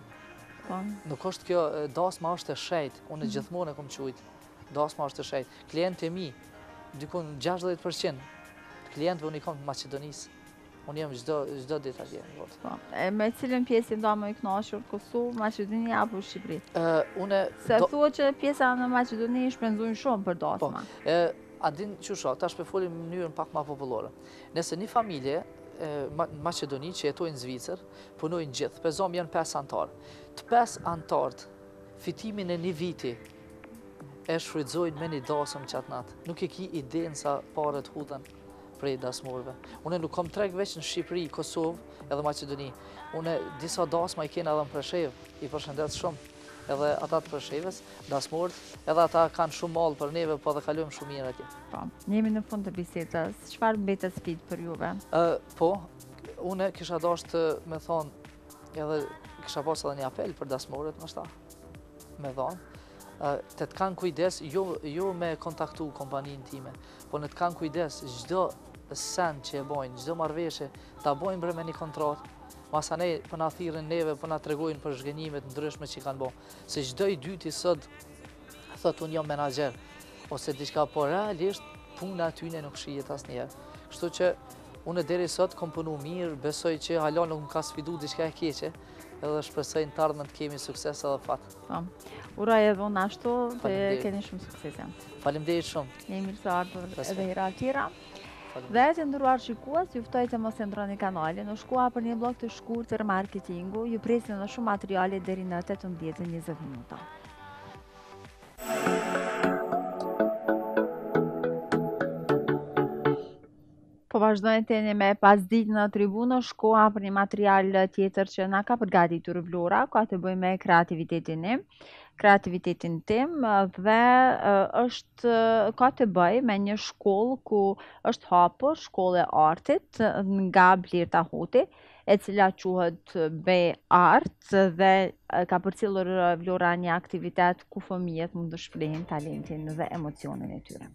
Nuk është kjo, dasma është e shejt, unë gjithmonë e kom qujtë, dasma është e shejt. Klientë e mi, dykun gjashtëdhjetë përqind, klientëve unë i kom të Macedonisë. Unë jam çdo ditë atje në botë. Me cilën pjesë nda më i kënaqur, Kosovë, Maqedoni apo Shqipëri? Une... Se thua që pjesa në Maqedoni shpenzojnë shumë për dasma. A din qësha, ta shpefolim në mënyrën pak ma popullore. Nëse një familje në Maqedoni që jetojnë në Zvicër, punojnë gjithë, pezom janë pesë antarë. Të pesë antarët, fitimin e një viti, e shfrytëzojnë me një dasëm qatë natë. Nuk e ki idenë sa paret hudhen prej dasmorëve. Unë nuk kom treg veç në Shqipëri, Kosovë edhe Maqedoni. Unë disa dasma i kena edhe në Preshevë, i përshëndet shumë. Edhe ata të Preshevës, dasmorët, edhe ata kanë shumë malë për neve, po dhe kalujmë shumë mirë atje. Po, jemi në fund të bisedës, çfarë mbetet sfidë për juve? Po, unë kisha dashtë me thonë, edhe kisha pas edhe një apel për dasmorët, nështë ta, me thonë, të të kanë kujdes, jo me kontaktu kompaninë time, po në të kanë kujdes, gjdo sen që e bojnë, gjdo marveshe, ta bojnë bre me një kontratë, masa ne për na thirin neve, për na tregojnë për zhgënjimet ndryshme që kanë bo. Se gjdo i dyti sot, thot unë jam menager, ose diçka, po realisht, puna atyne nuk shijet as njerë. Kështu që unë deri sot kom punu mirë, besoj që hala nuk më ka sfidu diçka e keqe, edhe shpresoj në të ardhmen të kemi sukses edhe fatë. Uroj edhe unë ashtu dhe keni shumë suksese. Faleminderit shumë. Një mirë të ardhur edhe hera tjera. Dhe të ndëruar shikues, ju ftoj të mos e ndroni kanalin, u shkua për një blog të shkurtër marketingu, ju presin në shumë materiale deri në tetëmbëdhjetë e njëzet minuta. Po vazhdojnë të një me pas ditë në tribunë, shkoa për një material tjetër që na ka përgatitur Vlora, ka të bëj me kreativitetin tim, kreativitetin tim dhe është ka të bëj me një shkollë ku është hapur, shkollë e artit nga Blerta Hoti, e cila quhet Be Art dhe ka përcjellur Vlora një aktivitet ku fëmijët mund të shprehin talentin dhe emocionin e tyre.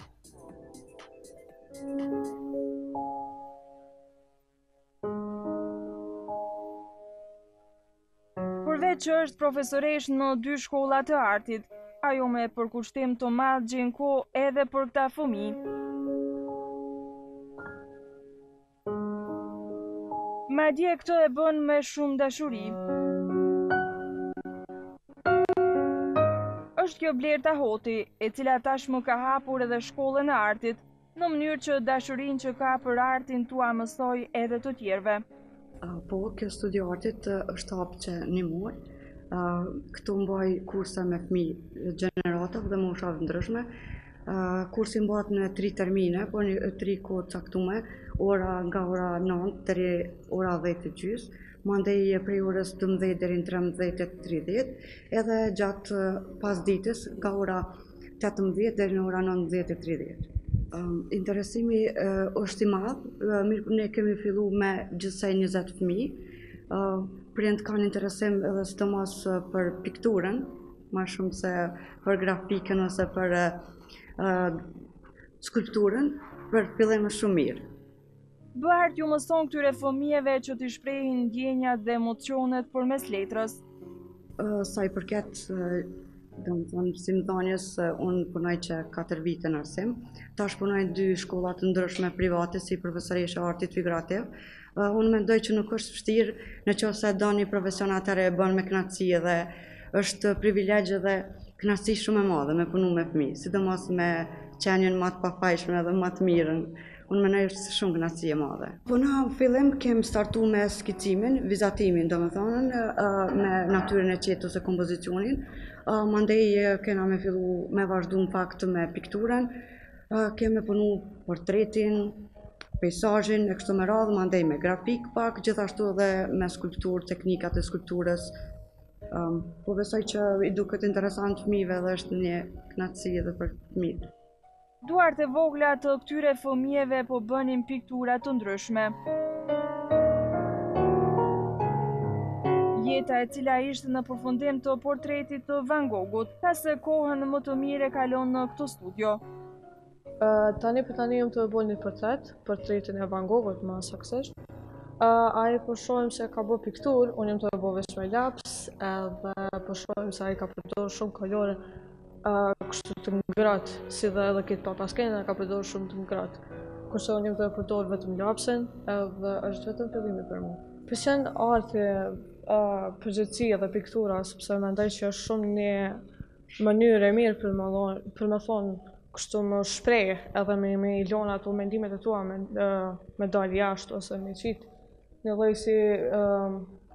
Përveç që është profesoresh në dy shkollat të artit, ajo me përkushtim të madh gjen kohë edhe për këta fëmijë. Madje këtë e bën me shumë dashuri. Është kjo Blerta Hoti, e cila tashmë ka hapur edhe shkollën e artit, në mënyrë që dashurinë që ka për artin tua mësoj edhe të tjerëve. Po, kjo studio artit është hapë që një muaj. Këtu mbaj kurse me fëmijë gjeneratëve dhe moshave ndryshme. Kursi mbahet në tri termine, por në tri kohë caktume, ora nga ora nëntë deri ora dhjetë e gjys, mandej prej orës dymbëdhjetë deri në trembëdhjetë e tridhjetë, edhe gjatë pasdites nga ora tetëmbëdhjetë deri në ora nëntëdhjetë e tridhjetë. Interesimi është i madh, ne kemi fillu me gjithsej njëzet fëmijë, prindë kanë interesim edhe sidomos për pikturën, ma shumë se për grafikën ose për skulpturën, për fillim është shumë mirë. Be Art ju mëson këtyre fëmijëve që t'i shprehin ndjenjat dhe emocionet përmes letrës. Sa i përket Dhe më thonë, si më thonjës, unë punoj që katër vite në arsim, tash punoj në dy shkollat të ndryshme private si profesorishe artit figurativ. Unë mendoj që nuk është vështirë në qoftë se do një profesion atëherë e bën me kënaqësi dhe është privilegj dhe kënaqësi shumë e madhe me punu me fëmijë, sidomos me qenien më të pafajshme dhe më të mirën. Unë mendoj është shumë kënaqësi e madhe. Po në fillim kem startu me skicimin, vizatimin, domethënë me natyrën e qetë ose kompozicionin. Mandej kena me fillu me vazhdu në fakt me pikturën, keme punu portretin, pejsazhin e kështu me radhë, mandej me grafik pak, gjithashtu edhe me skulpturë, teknikat e skulpturës. Po besoj që i duket interesant fëmijëve dhe është një kënaqësi edhe për fëmijët. Duart e vogla të këtyre fëmijëve po bënin piktura të ndryshme. Jeta e cila ishte në përfundim të portretit të Van Goghut, ka se kohën më të mire kalon në këtë studio. Uh, tani për tani jam të bëj një portret, portretin e Van Goghut më saktësisht. Uh, ai po shohim se ka bërë pikturë, unë jam të bëj vesh me laps, edhe po shohim se ai ka përdorur shumë kolore uh, kështu të ngrohtë, si dhe edhe këtë papaskena ka përdorur shumë të ngrohtë. Kurse unë jam të përdor vetëm lapsin, edhe është vetëm fillimi për mua. Pëlqen arti, uh, përgjithësia dhe piktura, sepse mendoj që është shumë një mënyrë e mirë për më për më thonë kështu më shpreh edhe me me lona ato mendimet e tua me uh, me dalë jashtë ose me qit një lloj si uh,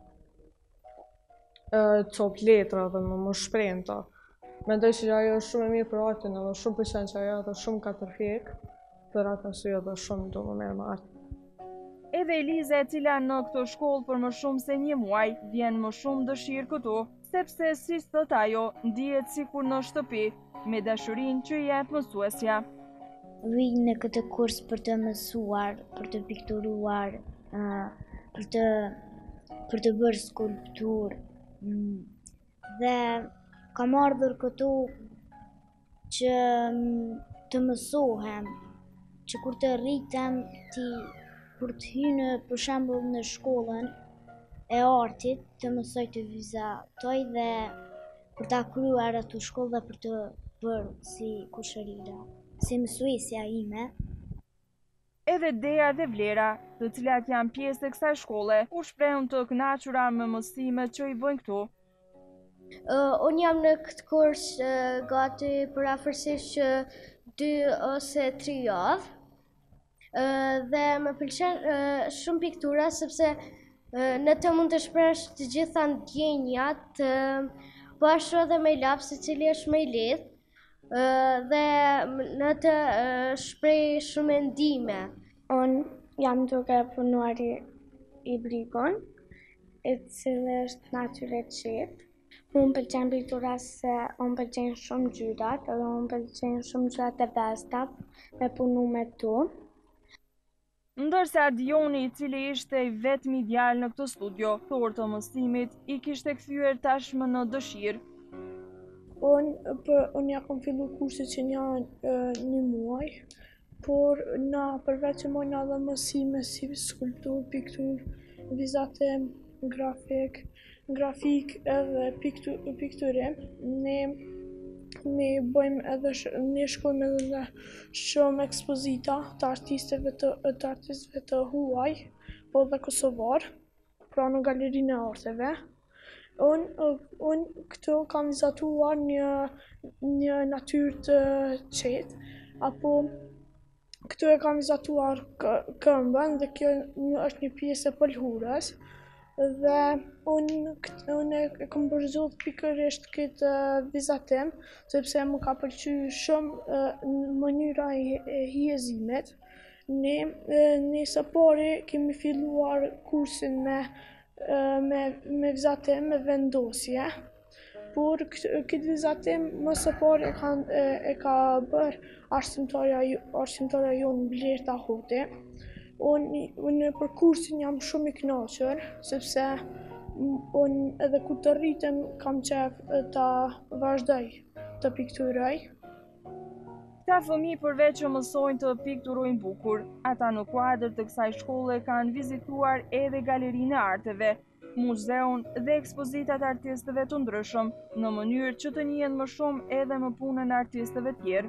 uh, top letra dhe më, më shprehta. Mendoj që ajo është shumë e mirë për artin edhe shumë pëlqen që ajo edhe shumë ka tërhek për atë arsye edhe shumë do më merr me art. Edhe Eliza, e cila në këtë shkollë për më shumë se një muaj, vjen më shumë dëshirë këtu, sepse si thot ajo, ndihet sikur në shtëpi, me dashurinë që i jep mësuesja. Vij në këtë kurs për të mësuar, për të pikturuar, uh, për të për të bërë skulpturë. Mm. Dhe kam ardhur këtu që mm, të mësohem, që kur të rritem ti kur të hynë për shembull në shkollën e artit, të mësoj të vizatoj dhe për ta kryer atë shkollë dhe për të bërë si kushërira, si mësuesja ime. Edhe Dea dhe Vlera, të cilat janë pjesë e kësaj shkolle, u shprehën të kënaqura me mësimet që i bëjnë këtu. Uh, unë jam në këtë kurs uh, gati për afërsisht uh, dy ose tri javë. Uh, dhe më pëlqen uh, shumë piktura sepse uh, në të mund të shpresh të gjitha ndjenjat, uh, po ashtu edhe me laps, i cili është më i lehtë. Uh, dhe në të uh, shprej shumë ndime. Unë jam duke punuar i, i brigon, i cili është natyrë e qetë. Unë pëlqen piktura se unë pëlqen shumë gjyrat, edhe unë pëlqen shumë gjyrat e vestat me punu me tu. Ndërsa Dioni, i cili ishte i vetmi djalë në këtë studio, thor të mësimit, i kishte kthyer tashmë në dëshirë. Unë un ja kom fillu kurset që një, një muaj, por na përveç që mojna dhe mësime si skulptur, piktur, vizatim, grafik, grafik edhe piktur, pikturim, ne, ne bëjmë edhe, sh, ne shkojmë edhe në shumë ekspozita të artisteve të, të artistëve të huaj, po dhe kosovar, pra në galerinë e arteve. Unë un, këtu kam vizatuar një, një natyrë të qetë, apo këtu e kam vizatuar këmbën dhe kjo është një pjesë e pëlhurës. Dhe unë un e kam përzgjedhur pikërisht këtë uh, vizatim, sepse më ka pëlqyer shumë uh, mënyra e hijezimit. Ne, uh, ne së pari kemi filluar kursin me me, me vizatim, me vendosje, por këtë vizatim më së pari e, e, e ka bërë arsimtarja jonë Blerta Hoti. Unë un, për kursin jam shumë i kënaqur, sepse unë edhe ku të rritem kam qef të vazhdoj të pikturoj. Këta fëmijë përveç që mësojnë të pikturojnë bukur, ata në kuadër të kësaj shkolle kanë vizituar edhe galerinë e arteve, muzeun dhe ekspozitat artistëve të ndryshëm, në mënyrë që të njihen më shumë edhe më punën e artistëve tjerë.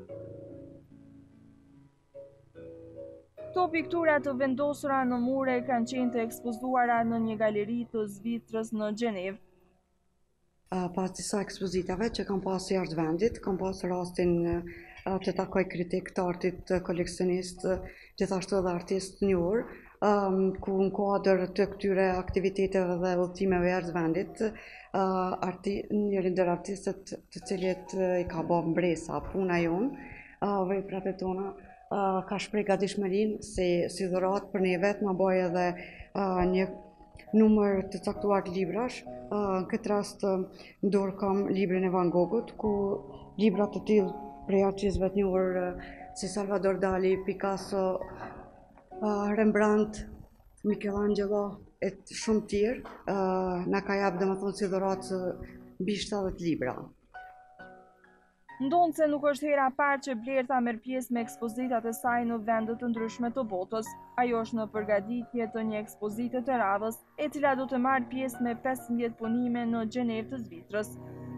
Këto piktura të vendosura në mure kanë qenë të ekspozuara në një galeri të Zvicrës në Gjenevë. Pas disa ekspozitave që kam pasur jashtë vendit, kam pasur rastin të takoj kritik të artit, koleksionist, gjithashtu edhe artist njohur, ku në kuadër të këtyre aktiviteteve dhe udhëtimeve jashtë vendit, njëri ndër artistët të cilët i ka bërë mbresa puna jonë, veprat e tona, ka shpreh gatishmërinë se si dhuratë për ne vetë më bëj edhe një numër të caktuar të librash. Në këtë rast në dorë kam librin e Van Goghut, ku libra të tillë prej artistëve të njohur si Salvador Dali, Picasso, Rembrandt, Michelangelo e shumë tjerë na ka jap domethënë si dhuratë mbi shtatëdhjetë libra. Ndonë se nuk është hera parë që Blerta merr pjesë me ekspozitat e saj në vende të ndryshme të botës. Ajo është në përgatitje të një ekspozite të radhës, e cila do të marrë pjesë me pesëmbëdhjetë punime në Gjenevë të Zvicrës.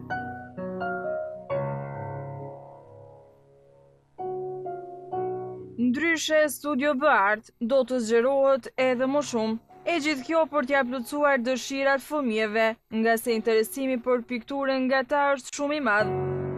Ndryshe, Studio B-Art do të zgjerohet edhe më shumë. E gjithë kjo për t'ia plotësuar dëshirat fëmijëve, nga se interesimi për pikturën nga ta është shumë i madh.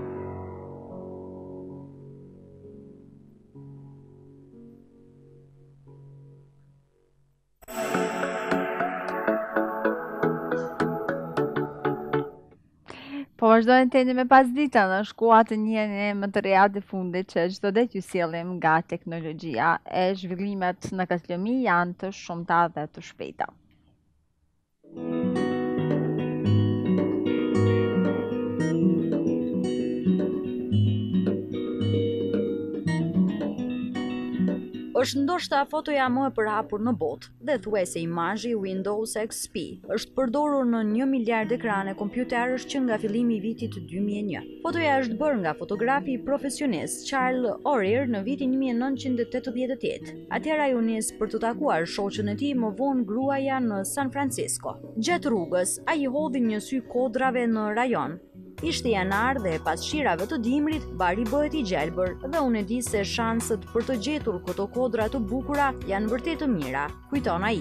Po vazhdojnë tani me pasdita në shkolla të njëjtë më të reja të fundit që çdo ditë ju sjellim nga teknologjia e zhvillimet në këtë lëmi janë të shumta dhe të shpejta. Është ndoshta fotoja më e përhapur në botë dhe thuajse imazhi Windows X P është përdorur në një miliard ekrane kompjuterësh që nga fillimi i vitit dy mijë e një. Fotoja është bërë nga fotografi profesionist Charles Orer në vitin një mijë e nëntëqind e tetëdhjetë e tetë. Atëherë ai u nis për të takuar shoqën e tij më vonë gruaja në San Francisco. Gjatë rrugës ai hodhi një sy kodrave në rajon. Ishte janar dhe pas shirave të dimrit, bari bëhet i gjelbër dhe unë e di se shanset për të gjetur këto kodra të bukura janë vërtet të mira, kujton ai.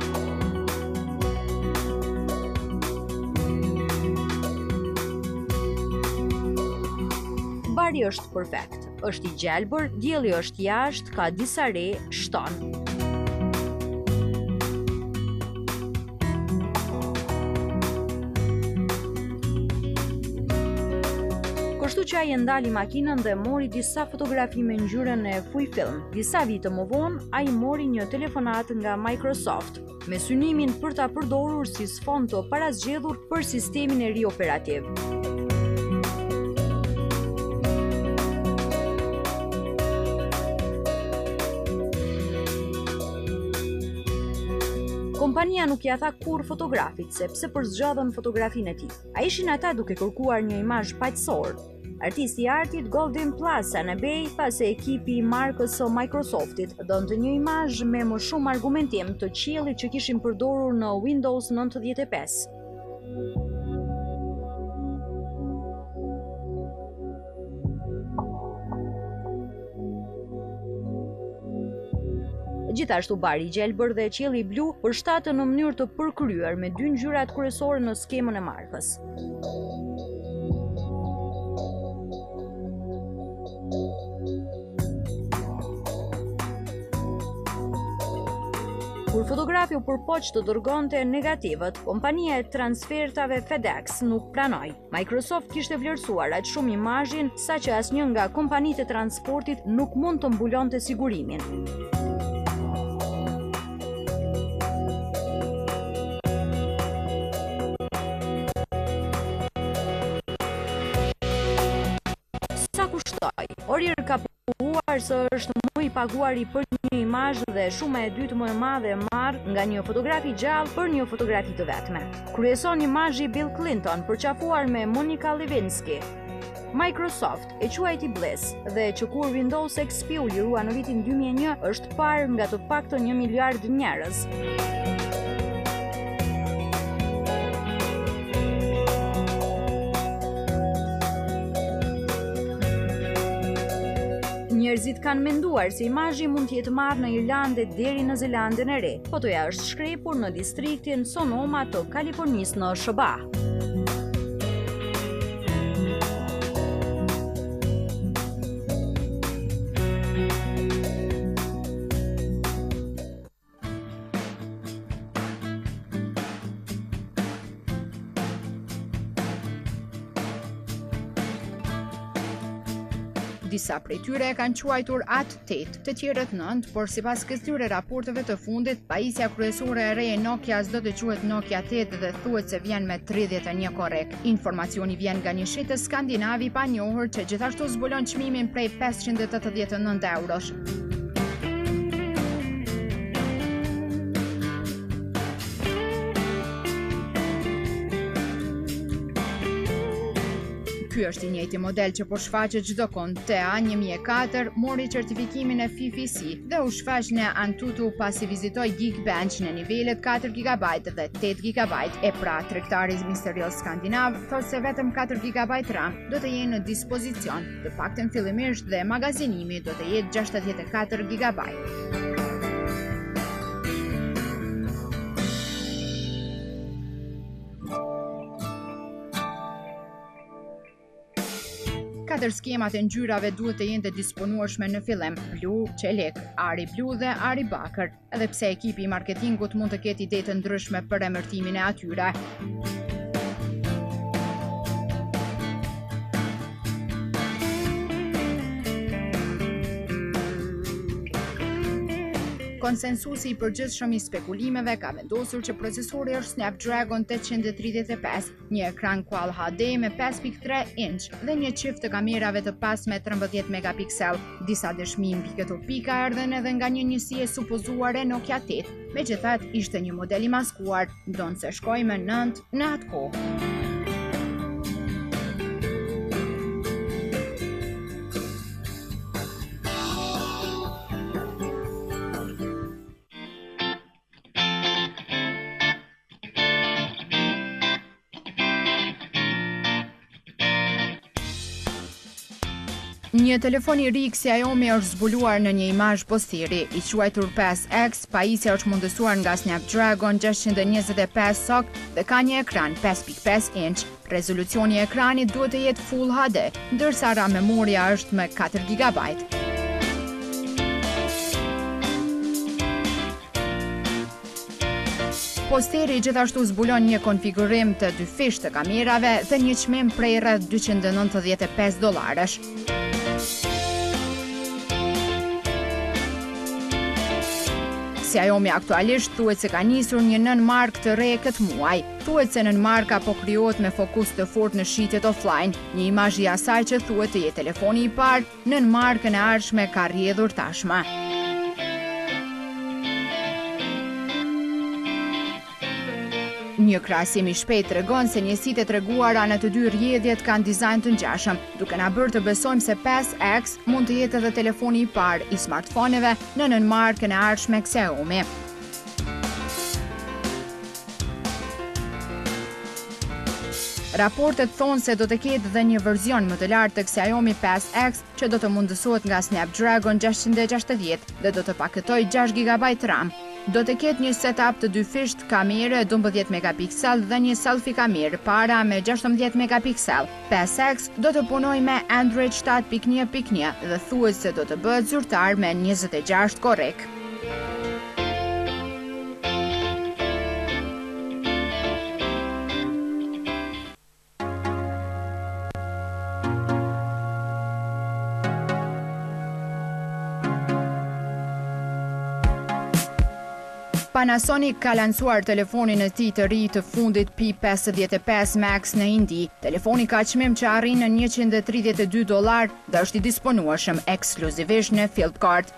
Bari është perfekt, është i gjelbër, dielli është jashtë, ka disa re, shton. Kështu që ai e ndali makinën dhe mori disa fotografi me ngjyrën e Fujifilm. Disa vite më vonë, ai mori një telefonat nga Microsoft me synimin për ta përdorur si sfond të parazgjedhur për sistemin e ri operativ. Kompania nuk ja tha kur fotografit, sepse përzgjodhen fotografinë e tij. A ishin ata duke kërkuar një imazh paqësor? Artisti i artit Golden Plaza në Bay, pas e ekipi i markës së Microsoftit donte një imazh me më shumë argumentim të qiellit që kishin përdorur në Windows nëntëdhjetë e pesë. Gjithashtu bari i gjelbër dhe qielli blu përshtaten në mënyrë të përkryer me dy ngjyrat kryesore në skemën e markës. Kur fotografi u përpoq të dërgonte negativët, kompania e transfertave FedEx nuk pranoi. Microsoft kishte vlerësuar aq shumë imazhin saqë asnjë nga kompanitë e transportit nuk mund të mbulonte sigurimin. Sa kushtoi? Orir ka pohuar se është më i paguari për një imazh dhe shuma e dytë më e madhe e marr nga një fotografi gjallë për një fotografi të vetme. Kryeson imazhi Bill Clinton përqafuar me Monica Lewinsky. Microsoft e quajti Bliss dhe që kur Windows X P u lirua në vitin dy mijë e një është parë nga të paktën një miliard njerëz. njerëzit kanë menduar se imazhi mund të jetë marrë në Irlandë deri në Zelandën e Re. Fotoja është shkrepur në distriktin Sonoma të Kalifornisë në S B A. Disa prej tyre e kanë quajtur atë tetë, të tjerët nënt, por sipas këtyre raporteve të fundit, pajisja kryesore e re e Nokias do të quhet Nokia tetë dhe thuhet se vjen me tridhjetë e një korek. Informacioni vjen nga një shetës skandinav i panjohur që gjithashtu zbulon çmimin prej pesëqind e tetëdhjetë e nëntë eurosh. Ky është i njëjti model që po shfaqet çdo kohë. T A një mijë e katër mori certifikimin e F I F I C dhe u shfaq në Antutu pasi vizitoi Geekbench në nivelet katër gigabajt dhe tetë gigabajt. E pra, tregtari misterios skandinav thotë se vetëm katër gigabajt RAM do të jenë në dispozicion, të paktën fillimisht, dhe magazinimi do të jetë gjashtëdhjetë e katër gigabajt. Katër skemat e ngjyrave duhet të jenë të disponueshme në fillim: blu, qelek, ari blu dhe ari bakër, edhe pse ekipi i marketingut mund të ketë ide të ndryshme për emërtimin e atyre. Konsensusi i përgjithshëm i spekulimeve ka vendosur që procesori është Snapdragon tetëqind e tridhjetë e pesë, një ekran Quad H D me pesë pikë tre inç dhe një çift të kamerave të pasme trembëdhjetë megapiksel. Disa dëshmi mbi këto pika erdhen edhe nga një njësi e supozuar e Nokia tetë, megjithatë ishte një model i maskuar, ndonë se shkoi me nëntë në atë kohë. Një telefon i ri Xiaomi është zbuluar në një imazh posteri, i quajtur pesë X, pajisja është mundësuar nga Snapdragon gjashtëqind e njëzet e pesë S O C dhe ka një ekran pesë pikë pesë inç. Rezolucioni i ekranit duhet të jetë Full H D, ndërsa RAM memoria është me katër gigabajt. Posteri gjithashtu zbulon një konfigurim të dy fish të kamerave dhe një çmim prej rreth dyqind e nëntëdhjetë e pesë dollarësh. Xiaomi aktualisht thuhet se ka nisur një nën markë të re këtë muaj. Thuhet se nën marka po krijohet me fokus të fortë në shitjet offline. Një imazh i asaj që thuhet të jetë telefoni i parë, nën markën e ardhshme ka rrjedhur tashmë. Një krahasim i shpejt tregon se njësitë e treguara në të dy rrjedhjet kanë dizajn të ngjashëm, duke na bërë të besojmë se pesë X mund të jetë edhe telefoni i parë i smartphoneve në nënmarkën e ardhshme Xiaomi. Raportet thonë se do të ketë dhe një verzion më të lartë të Xiaomi pesë X që do të mundësohet nga Snapdragon gjashtëqind e gjashtëdhjetë dhe do të pakëtojë gjashtë gigabajt RAM. Do të ketë një setup të dy fisht kamere dymbëdhjetë megapiksel dhe një selfie kamerë para me gjashtëdhjetë megapiksel. pesë X do të punojë me Android shtatë pikë një pikë një dhe thuhet se do të bëhet zyrtar me njëzet e gjashtë korek. Panasonic ka lancuar telefonin e tij të ri të fundit P pesëdhjetë e pesë Max në Indi. Telefoni ka çmim që arrin në njëqind e tridhjetë e dy dollar dhe është i disponueshëm ekskluzivisht në Flipkart.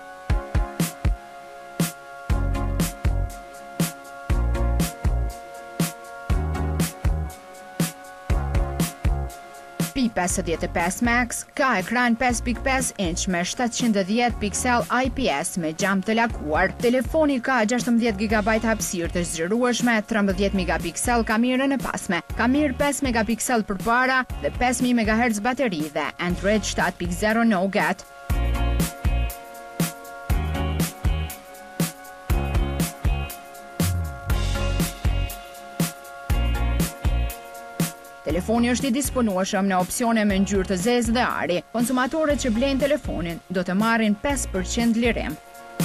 P pesëdhjetë e pesë Max ka ekran pesë pikë pesë inç me shtatëqind e dhjetë piksel I P S me gjam të lakuar. Telefoni ka gjashtëdhjetë gigabajt hapësirë të zgjerueshme, trembëdhjetë megapiksel kamerën e pasme, kamerë pesë megapiksel përpara dhe pesë mijë megahertz bateri dhe Android shtatë pikë zero Nougat. Telefoni është i disponueshëm në opsione me ngjyrë të zezë dhe ari. Konsumatorët që blejnë telefonin do të marrin pesë përqind lirim.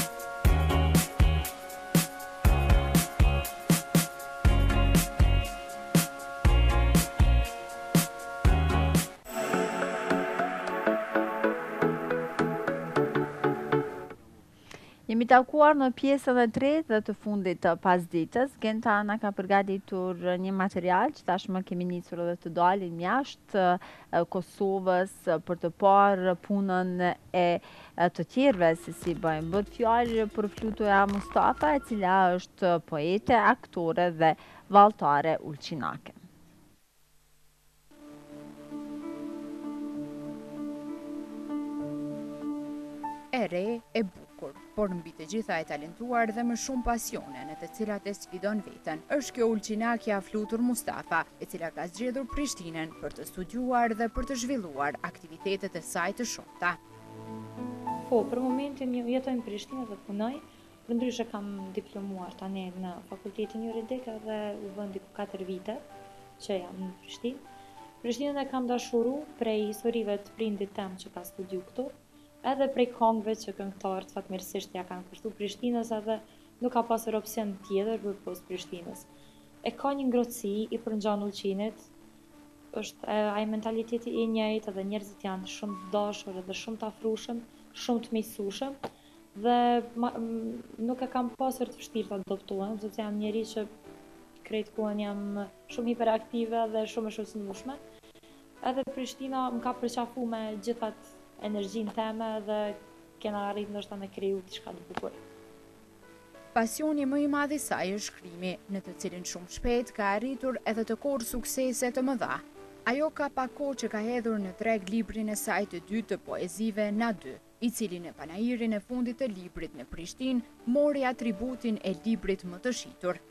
Jemi takuar në pjesën e tretë dhe të fundit të pasdites. Genta na ka përgatitur një material që tashmë kemi nisur edhe të dalim jashtë Kosovës për të parë punën e të tjerëve se si bëjmë. Bëhet fjalë për Flutoja Mustafa, e cila është poete, aktore dhe valltare ulçinake. E re, e bukur, por mbi të gjitha e talentuar dhe me shumë pasione në të cilat e sfidon veten. Është kjo ulçinakja Flutur Mustafa, e cila ka zgjedhur Prishtinën për të studiuar dhe për të zhvilluar aktivitetet e saj të shumta. Po, për momentin jetoj në Prishtinë dhe punoj, përndryshe kam diplomuar tani në fakultetin juridik dhe u vën diku katër vite që jam në Prishtinë. Prishtinën e kam dashuru prej historive të prindit tem që ka studiu këtu, edhe prej këngëve që këngëtarët fatmirësisht ja kanë kushtuar Prishtinës, edhe nuk ka pasur opsion tjetër për post Prishtinës. E ka një ngrohtësi i përngjan ulçinit, është ai mentaliteti i njëjtë, edhe njerëzit janë shumë të dashur edhe shumë të afrushëm, shumë të miqësueshëm dhe ma, nuk e kam pasur të vështirë të adoptohem, sepse jam njeri që krejt kohën jam shumë hiperaktive dhe shumë e shoqërueshme. Edhe Prishtina më ka përqafu me gjithat energjinë teme dhe kena arrit ndoshta me kriju diçka të bukur. Pasioni më i madh i saj është shkrimi, në të cilin shumë shpejt ka arritur edhe të korë suksese të mëdha. Ajo ka pak kohë që ka hedhur në treg librin e saj të dytë të poezive Na dy, i cili në panairin e fundit të librit në Prishtinë mori atributin e librit më të shitur.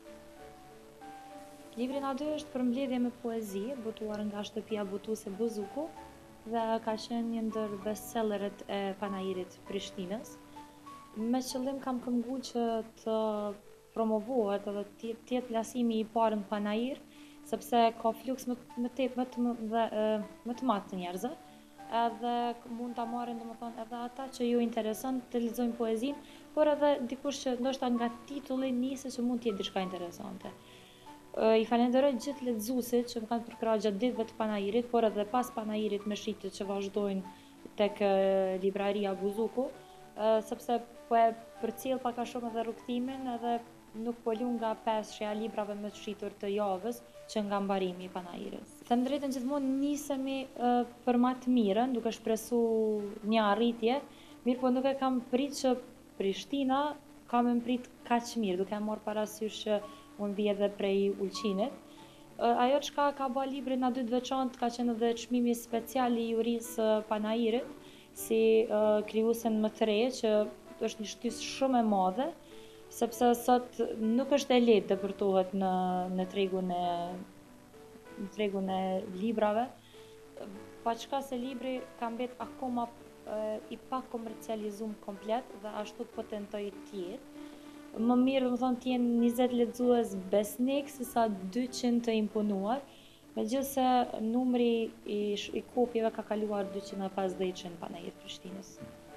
Libri Na dy është përmbledhje me poezi, botuar nga shtëpia botuese Buzuku, dhe ka qenë një ndër bestselleret e panairit Prishtinës. Me qëllim kam këmgu që të promovohet edhe të jetë plasimi i parë në panair, sepse ka fluks më, më, te, më, të, dhe, më të madh të njerëzve, edhe mund ta marrin domethënë edhe ata që ju intereson të lexojnë poezinë, por edhe dikush që ndoshta nga titulli nisë që mund të jetë diçka interesante. I falenderoj gjithë lexuesit që më kanë përkrahur gjatë ditëve të panairit, por edhe pas panairit me shitjet që vazhdojnë tek libraria Buzuku, sepse po e përcjell pak a shumë edhe rrugtimin edhe nuk po lu nga pesë shja librave më të shitur të javës që nga mbarimi i panairit. Them drejtën, gjithmonë nisemi për më të mirën, duke shpresuar një arritje, mirë po nuk e kam prit që Prishtina ka më prit kaq mirë, duke marrë parasysh që unë bie edhe prej ulçinit. Ajo çka ka bë librin Na dy të veçantë ka qenë edhe çmimi special i jurisë panairit, si uh, krijuesen më të re, që është një shtysë shumë e madhe, sepse sot nuk është e lehtë depërtohet në në tregun e në tregun e librave, paçka se libri ka mbet akoma uh, i pa komercializuar komplet dhe ashtu po tentoj të jetë. Më mirë do të thonë të jenë njëzet lexues besnik se sa dyqind të imponuar, megjithëse numri i, i kopjeve ka kaluar dyqind e pesëdhjetë në panair Prishtinës.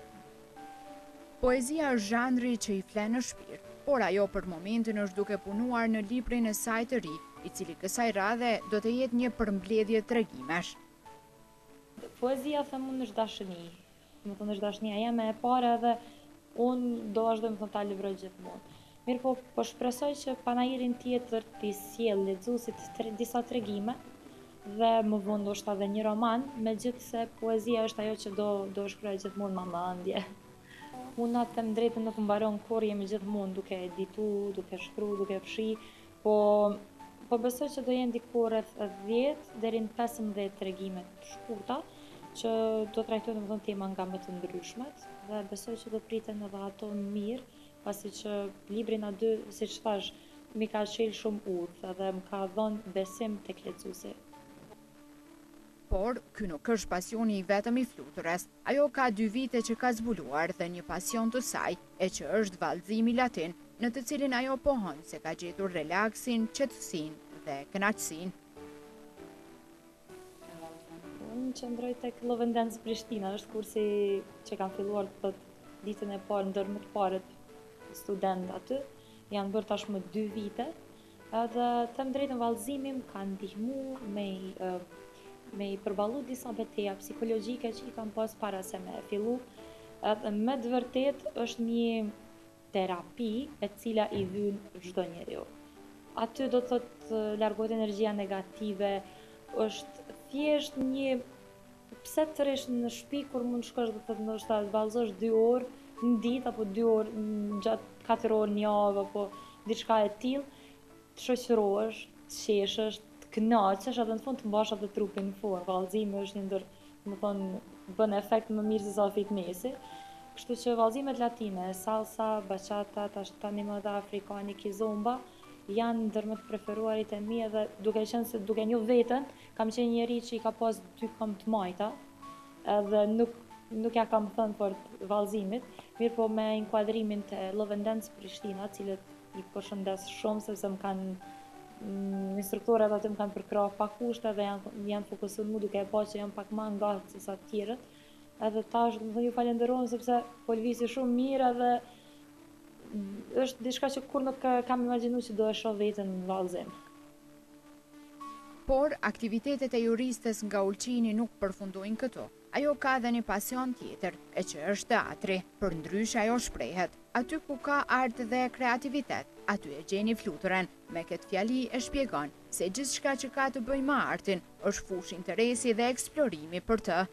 Poezia është zhanri që i flen në shpirt, por ajo për momentin është duke punuar në librin e saj të ri, i cili kësaj radhe do të jetë një përmbledhje tregimesh. Poezia them unë është dashni, do të thonë është dashnia jeme e parë edhe unë do vazhdojmë të ta livroj gjithmonë. Mirë po, po shpresoj që panairin tjetër t'i sjell lexuesit tre, disa tregime dhe më vonë ndoshta edhe një roman, megjithëse poezia është ajo që do do shkruaj gjithmonë me mendje. Unë na them drejtën nuk mbaron kur, jemi gjithmonë duke editu, duke shkruar, duke fshi, po po besoj që do jenë diku rreth dhjetë deri në pesëmbëdhjetë tregime të shkurta, që do trajtojnë domethënë tema nga më të ndryshmet dhe besoj që do priten edhe ato mirë, pasi që libri Na dy, siç thash, mi ka shel shumë udhë dhe më ka dhënë besim tek lexuesi. Por, ky nuk është pasioni i vetëm i Fluturës. Ajo ka dy vite që ka zbuluar dhe një pasion të saj, e që është vallëzimi latin, në të cilin ajo pohon se ka gjetur relaksin, qetësinë dhe kënaqësinë. qëndroj tek Lovendens Prishtina, është kursi që kam filluar të ditën e parë ndër më të parët student aty, janë bërë tashmë dy vite, edhe të më drejtën vallëzimi më kanë ndihmu me me i përballu disa betejë psikologjike që i kam pas para se me fillu, edhe me të vërtet është një terapi e cila i vyn çdo njeriu. Aty do të thotë largohet energjia negative, është thjesht një pse të rresh në shtëpi kur mund shkosh do të thotë ndoshta të vallëzosh dy orë në ditë apo dy orë gjatë katër orë në javë apo diçka e tillë, të shoqërohesh, të qeshësh, të kënaqesh, edhe në fund të mbash atë trupin në formë. Vallëzimi është një ndër, do të thonë, bën efekt më mirë se sa fitnessi. Kështu që vallëzimet latine, salsa, bachata, tash tani më dhe afrikani, kizomba, janë ndër më të preferuarit e mi edhe duke qenë se duke njoh veten, kam qenë njeri që i ka pas dy këmbë të majta, edhe nuk nuk ja kam thënë për vallëzimit, mirë po me inkuadrimin të Lovendens Prishtina, cilët i përshëndes shumë sepse më kanë mm, instruktorët aty më kanë përkrahur pa kushte dhe janë janë fokusuar mu duke e pa që janë pak më ngatë se sa të tjerët. Edhe tash do të thënë ju falenderoj sepse po lvisi shumë mirë edhe është diçka që kur nuk kam imagjinuar që do e shoh veten në vallëzim. Por aktivitetet e juristës nga Ulqini nuk përfundojnë këtu. Ajo ka dhe një pasion tjetër, e që është teatri, për ndryshe ajo shprehet. Aty ku ka art dhe kreativitet, aty e gjeni fluturën, me këtë fjali e shpjegon se gjithçka që ka të bëjë me artin është fush interesi dhe eksplorimi për të.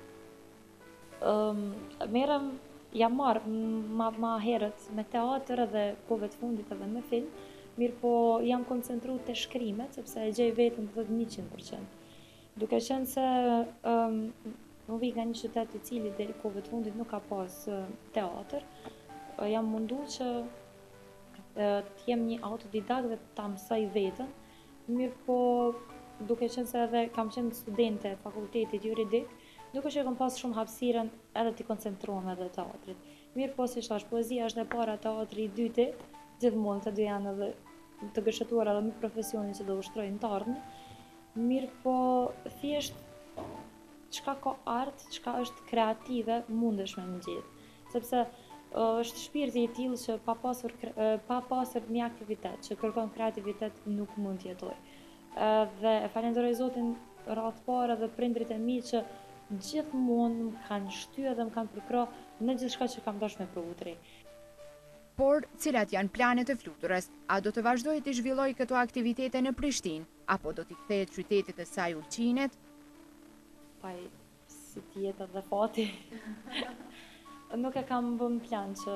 Um, merem, jam marrë ma, ma herët me teatr edhe kohëve të fundit edhe me film, mirë po jam koncentru të shkrimet, sepse e gjej vetën të një qind përqind. Duke qenë se um, më vi nga një qytet i cili deri kohëve të fundit nuk ka pas uh, teatr, uh, jam mundu që uh, të jem një autodidakt dhe ta mësoj vetën, mirë po duke qenë se edhe kam qenë studente fakultetit juridik, nuk është që kam pas shumë hapësirën edhe t'i koncentruam edhe teatrit. Mirë po si thash, poezia është e para, teatri i dyti, gjithmonë të dy janë edhe të gëshëtuar edhe me profesionin që do ushtrojnë të ardhmen. Mirë po thjesht çka ka art, çka është kreative, mundesh me mëngjet. Sepse uh, është shpirti i tillë që pa pasur uh, pa pasur një aktivitet që kërkon kreativitet nuk mund të jetoj. Uh, dhe e falenderoj Zotin radhë parë dhe prindrit e mi që gjithmonë më kanë shtyë dhe më kanë përkrahur në gjithçka që kam dashur me provu të re. Por, cilat janë planet e fluturës? A do të vazhdoj të zhvilloj këto aktivitete në Prishtinë, apo do t'i kthehet qytetit e saj Ulqinit? Paj, si tjetër dhe fati. Nuk e kam bën plan që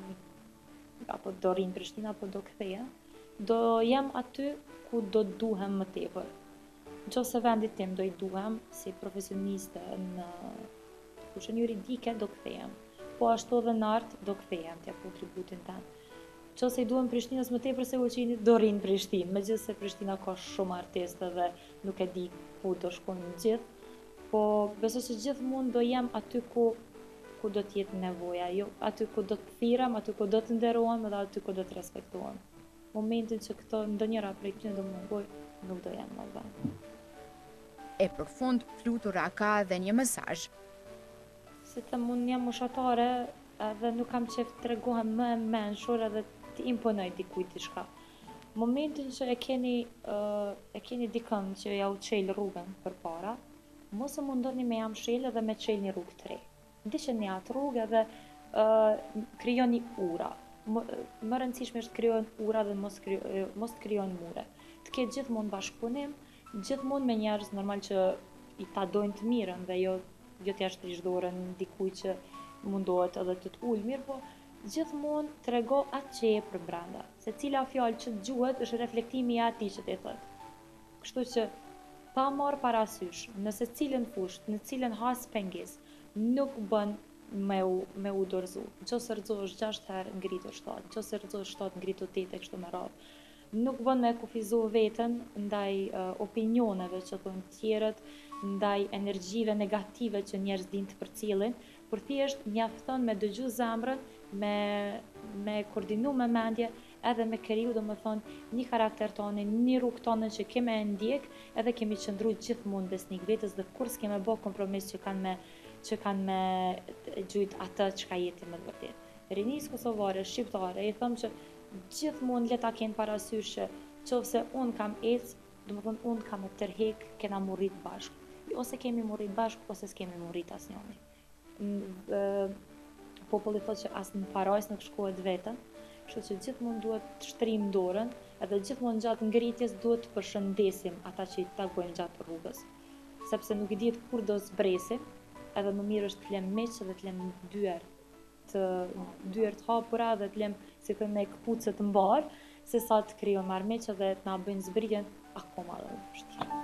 apo do rinë Prishtinë apo do kthehem. Do jem aty ku do duhem më tepër. Nëse vendit tim do i duhem si profesioniste në fushën juridike do kthehem. Po ashtu edhe në art do kthehem t'jap kontributin tan. Nëse i duhem Prishtinës më tepër se Ulqinit, do rinë Prishtinë, megjithëse Prishtina ka shumë artistë dhe nuk e di ku do shkojnë gjithë, po besoj se gjithmonë do jem aty ku ku do të jetë nevoja, jo aty ku do të thirrem, aty ku do të nderohem dhe aty ku do të respektohem. Momentin që këto ndonjëra prej këtyre do mungoj, nuk do jem më vonë. E për fund, flutura ka dhe një mesazh. Se të mund jam moshatare edhe nuk kam qef të tregohem më e menshur edhe të imponoj dikujt diçka. Momentin që e keni, uh, e keni dikën që ja u çel rrugën përpara, mos e mundoni me jam shel edhe me çel një rrugë të re. Ndiqeni atë rrugë edhe uh, krijoni ura. Më, më rëndësishme është krijojnë ura dhe mos krijo, mos krijojnë mure. Të ketë gjithmonë bashkëpunim, gjithmonë me njerëz normal që i ta dojnë të mirën dhe jo jo t'ja shtrish dorën dikujt që mundohet edhe të t'ullë mirë, po gjithmonë t'rego atë që e për brenda. Se cila fjalë që dëgjohet është reflektimi i atij që t'i thotë. Kështu që pa marrë parasysh nëse cilën fushë, në cilën has pengesë, nuk bën me u me u dorëzu. Nëse rrezosh gjashtë herë ngritur shtatë, nëse rrezosh shtatë ngritur tetë kështu me radhë. Nuk bën me kufizu veten ndaj uh, opinioneve që thonë të tjerët, ndaj energjive negative që njerëz din të përcjellin, por thjesht mjafton me dëgju zemrën, me me koordinu me mendje edhe me kriju, do më thonë, një karakter tonë, një rrugë tonë që keme e ndjek, edhe kemi qëndru gjithmonë besnik vetës dhe kur s'keme bo kompromis që kanë me, që kanë me gjujt atë që ka jeti më të vërtet. Rinis kosovare, shqiptare, i thëmë që gjithmonë leta kenë parasysh që qofse unë kam ecë, do më thonë unë kam e tërhek, kena mu rrit bashkë. Ose kemi mu rrit bashkë, ose s'kemi mu rrit as njoni. Populli thot që asë në parajs nuk shkohet vetën, kështu që gjithmonë duhet të shtrim dorën, edhe gjithmonë gjatë ngritjes duhet të përshëndesim ata që i takojnë gjatë rrugës. Sepse nuk i dihet kur do zbresi, edhe më mirë është të lem meq dhe të lem dyert, të dyert hapura dhe të lem si të me këpucët të mbarë, se sa të krijon marrmeq dhe të na bëjnë zbritjen akoma dhe më vështirë.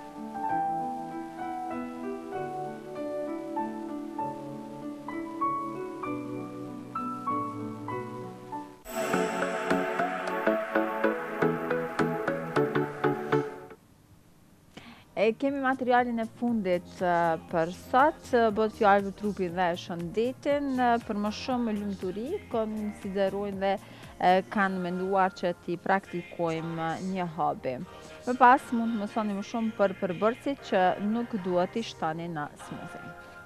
E kemi materialin e fundit për sot, bëhet fjalë për trupin dhe shëndetin, për më shumë lumturi, konsiderojnë dhe kanë menduar që ti praktikojmë një hobi. Më pas mund të mësoni më shumë për përbërësit që nuk duhet i shtani në smoothie.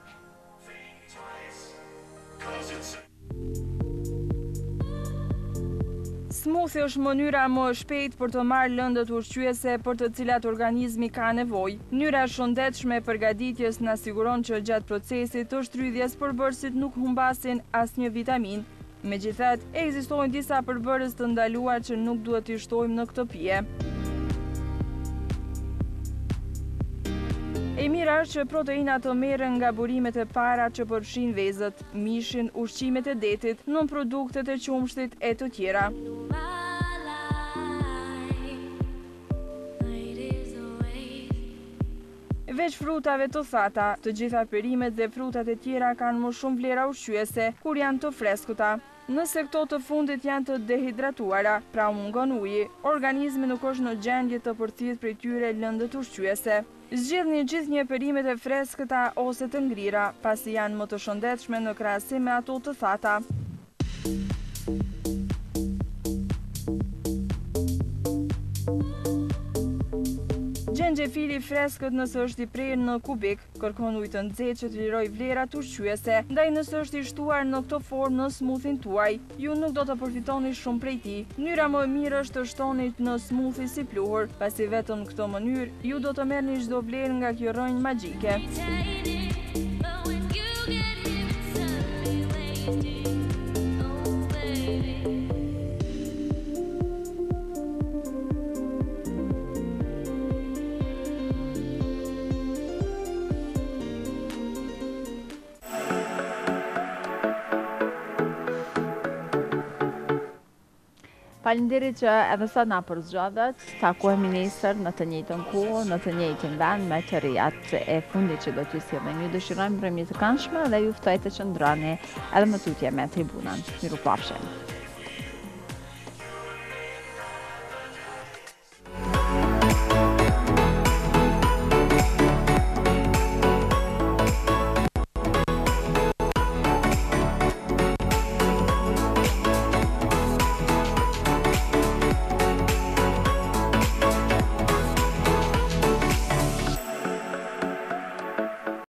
Smoothie është mënyra më e shpejtë për të marrë lëndët ushqyese për të cilat organizmi ka nevojë. Mënyra e shëndetshme e përgatitjes na siguron që gjatë procesit të shtrydhjes përbërësit nuk humbasin asnjë vitaminë. Megjithatë, ekzistojnë disa përbërës të ndaluar që nuk duhet t'i shtojmë në këtë pije. E mira është që proteinat të merren nga burimet e para që përfshin vezët, mishin, ushqimet e detit, nonproduktet e qumshtit e të tjera. Veç frutave të thata, të gjitha perimet dhe frutat e tjera kanë më shumë vlera ushqyese kur janë të freskëta. Nëse këto të fundit janë të dehidratuara, pra mungon uji, organizmi nuk është në gjendje të përthirrë prej tyre lëndët ushqyese. Zgjidhni gjithnjë perimet e freskëta ose të ngrira, pasi janë më të shëndetshme në krahasim me ato të thata. Xhenxhefili freskët nëse është i prerë në kubik, kërkon ujë të nxehtë që të liroj vlerat ushqyese, ndaj nëse është i shtuar në këtë formë në smoothien tuaj, ju nuk do të përfitoni shumë prej tij. Mënyra më e mirë është të shtoni në smoothie si pluhur, pasi vetëm në këtë mënyrë ju do të merrni çdo vlerë nga kjo rrënjë magjike. Faleminderit që edhe sot na përzgjedhët. Takohemi nesër në të njëjtën kohë, në të njëjtin vend me të rijat e fundit që do t'ju sillemi. Ju dëshirojmë mbrëmje të këndshme dhe ju ftoj të qëndroni edhe më tutje me tribunën. Mirupafshim.